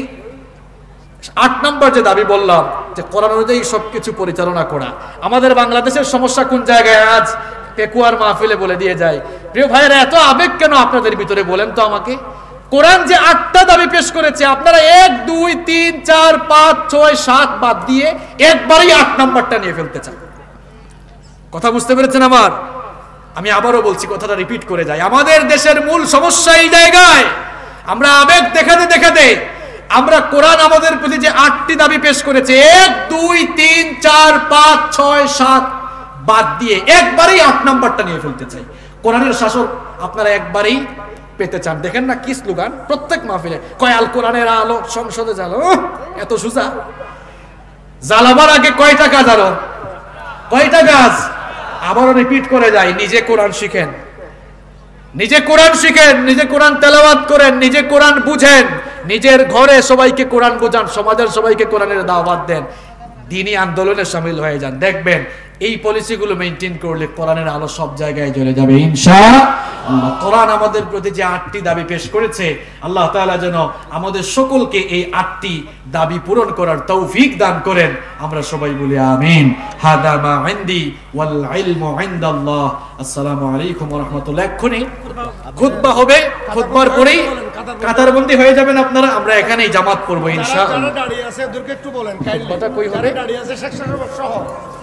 B: আট নম্বর যে দাবি বললাম যে কোরআন অনুযায়ী সবকিছু পরিচালনা করা আমাদের বাংলাদেশের সমস্যা কোন জায়গায় আজ পেকুয়ার মাহফিলে বলে দিয়ে যায় প্রিয় ভাইয়েরা এত আবেগ কেন আপনাদের ভিতরে বলেন তো আমাকে কোরআন যে আটটা দাবি পেশ করেছে আপনারা এক দুই তিন চার পাঁচ ছয় সাত বাদ দিয়ে একবারই আট নাম্বারটা নিয়ে ফেলতে চান কথা বুঝতে পেরেছেন আমার আমি আবারও বলছি কথাটা রিপিট করে যাই আমাদের দেশের মূল সমস্যা এই জায়গায় আমরা আবেগ দেখাতে দেখাতে আমরা কোরআন আমাদের প্রতি যে আটটি দাবি পেশ করেছে এক দুই তিন চার পাঁচ ছয় সাত বাদ দিয়ে একবারেই আট নাম্বারটা নিয়ে ফেলতে চাই। কোরআনের শাসন আপনারা একবারেই পেতে চান। দেখেন না কি স্লোগান প্রত্যেক মাহফিলে, কয় আল কোরআনের আলো সংসদে জ্বালো, এত সোজা। জ্বালাবার আগে কয়টা কাজ, আরো কয়টা কাজ, আবারও রিপিট করে যাই, নিজে কোরআন শিখেন, নিজে কোরআন শিখেন, নিজে কোরআন তেলাওয়াত করেন, নিজে কোরআন বুঝেন, নিজের ঘরে সবাইকে কোরআন বোঝান, সমাজের সবাইকে কোরআনের দাওয়াত দেন, দ্বীনি আন্দোলনে শামিল হয়ে যান। দেখবেন এই পলিসিগুলো মেইনটেইন করলে কোরআনের আলো সব জায়গায় জ্বলে যাবে ইনশাআল্লাহ। কোরআন আমাদের প্রতি যে আটটি দাবি পেশ করেছে, আল্লাহ তাআলা যেন আমাদের সকলকে এই আটটি দাবি পূরণ করার তৌফিক দান করেন। আমরা সবাই বলি আমিন। হাদা মা ইনদি ওয়াল ইলমু ইনদাল্লাহ। আসসালামু আলাইকুম ওয়া রাহমাতুল্লাহ। এক্ষুনি খুতবা হবে, খুতবার পরেই কাতারবন্দি হয়ে যাবেন আপনারা, আমরা এখানেই জামাত পড়বো ইনশাআল্লাহ।
C: দাঁড়িয়ে আছে ওদেরকে একটু বলেন,
B: খুতবাটা কই হবে?
C: দাঁড়িয়ে আছে শেখ সাহেব সহ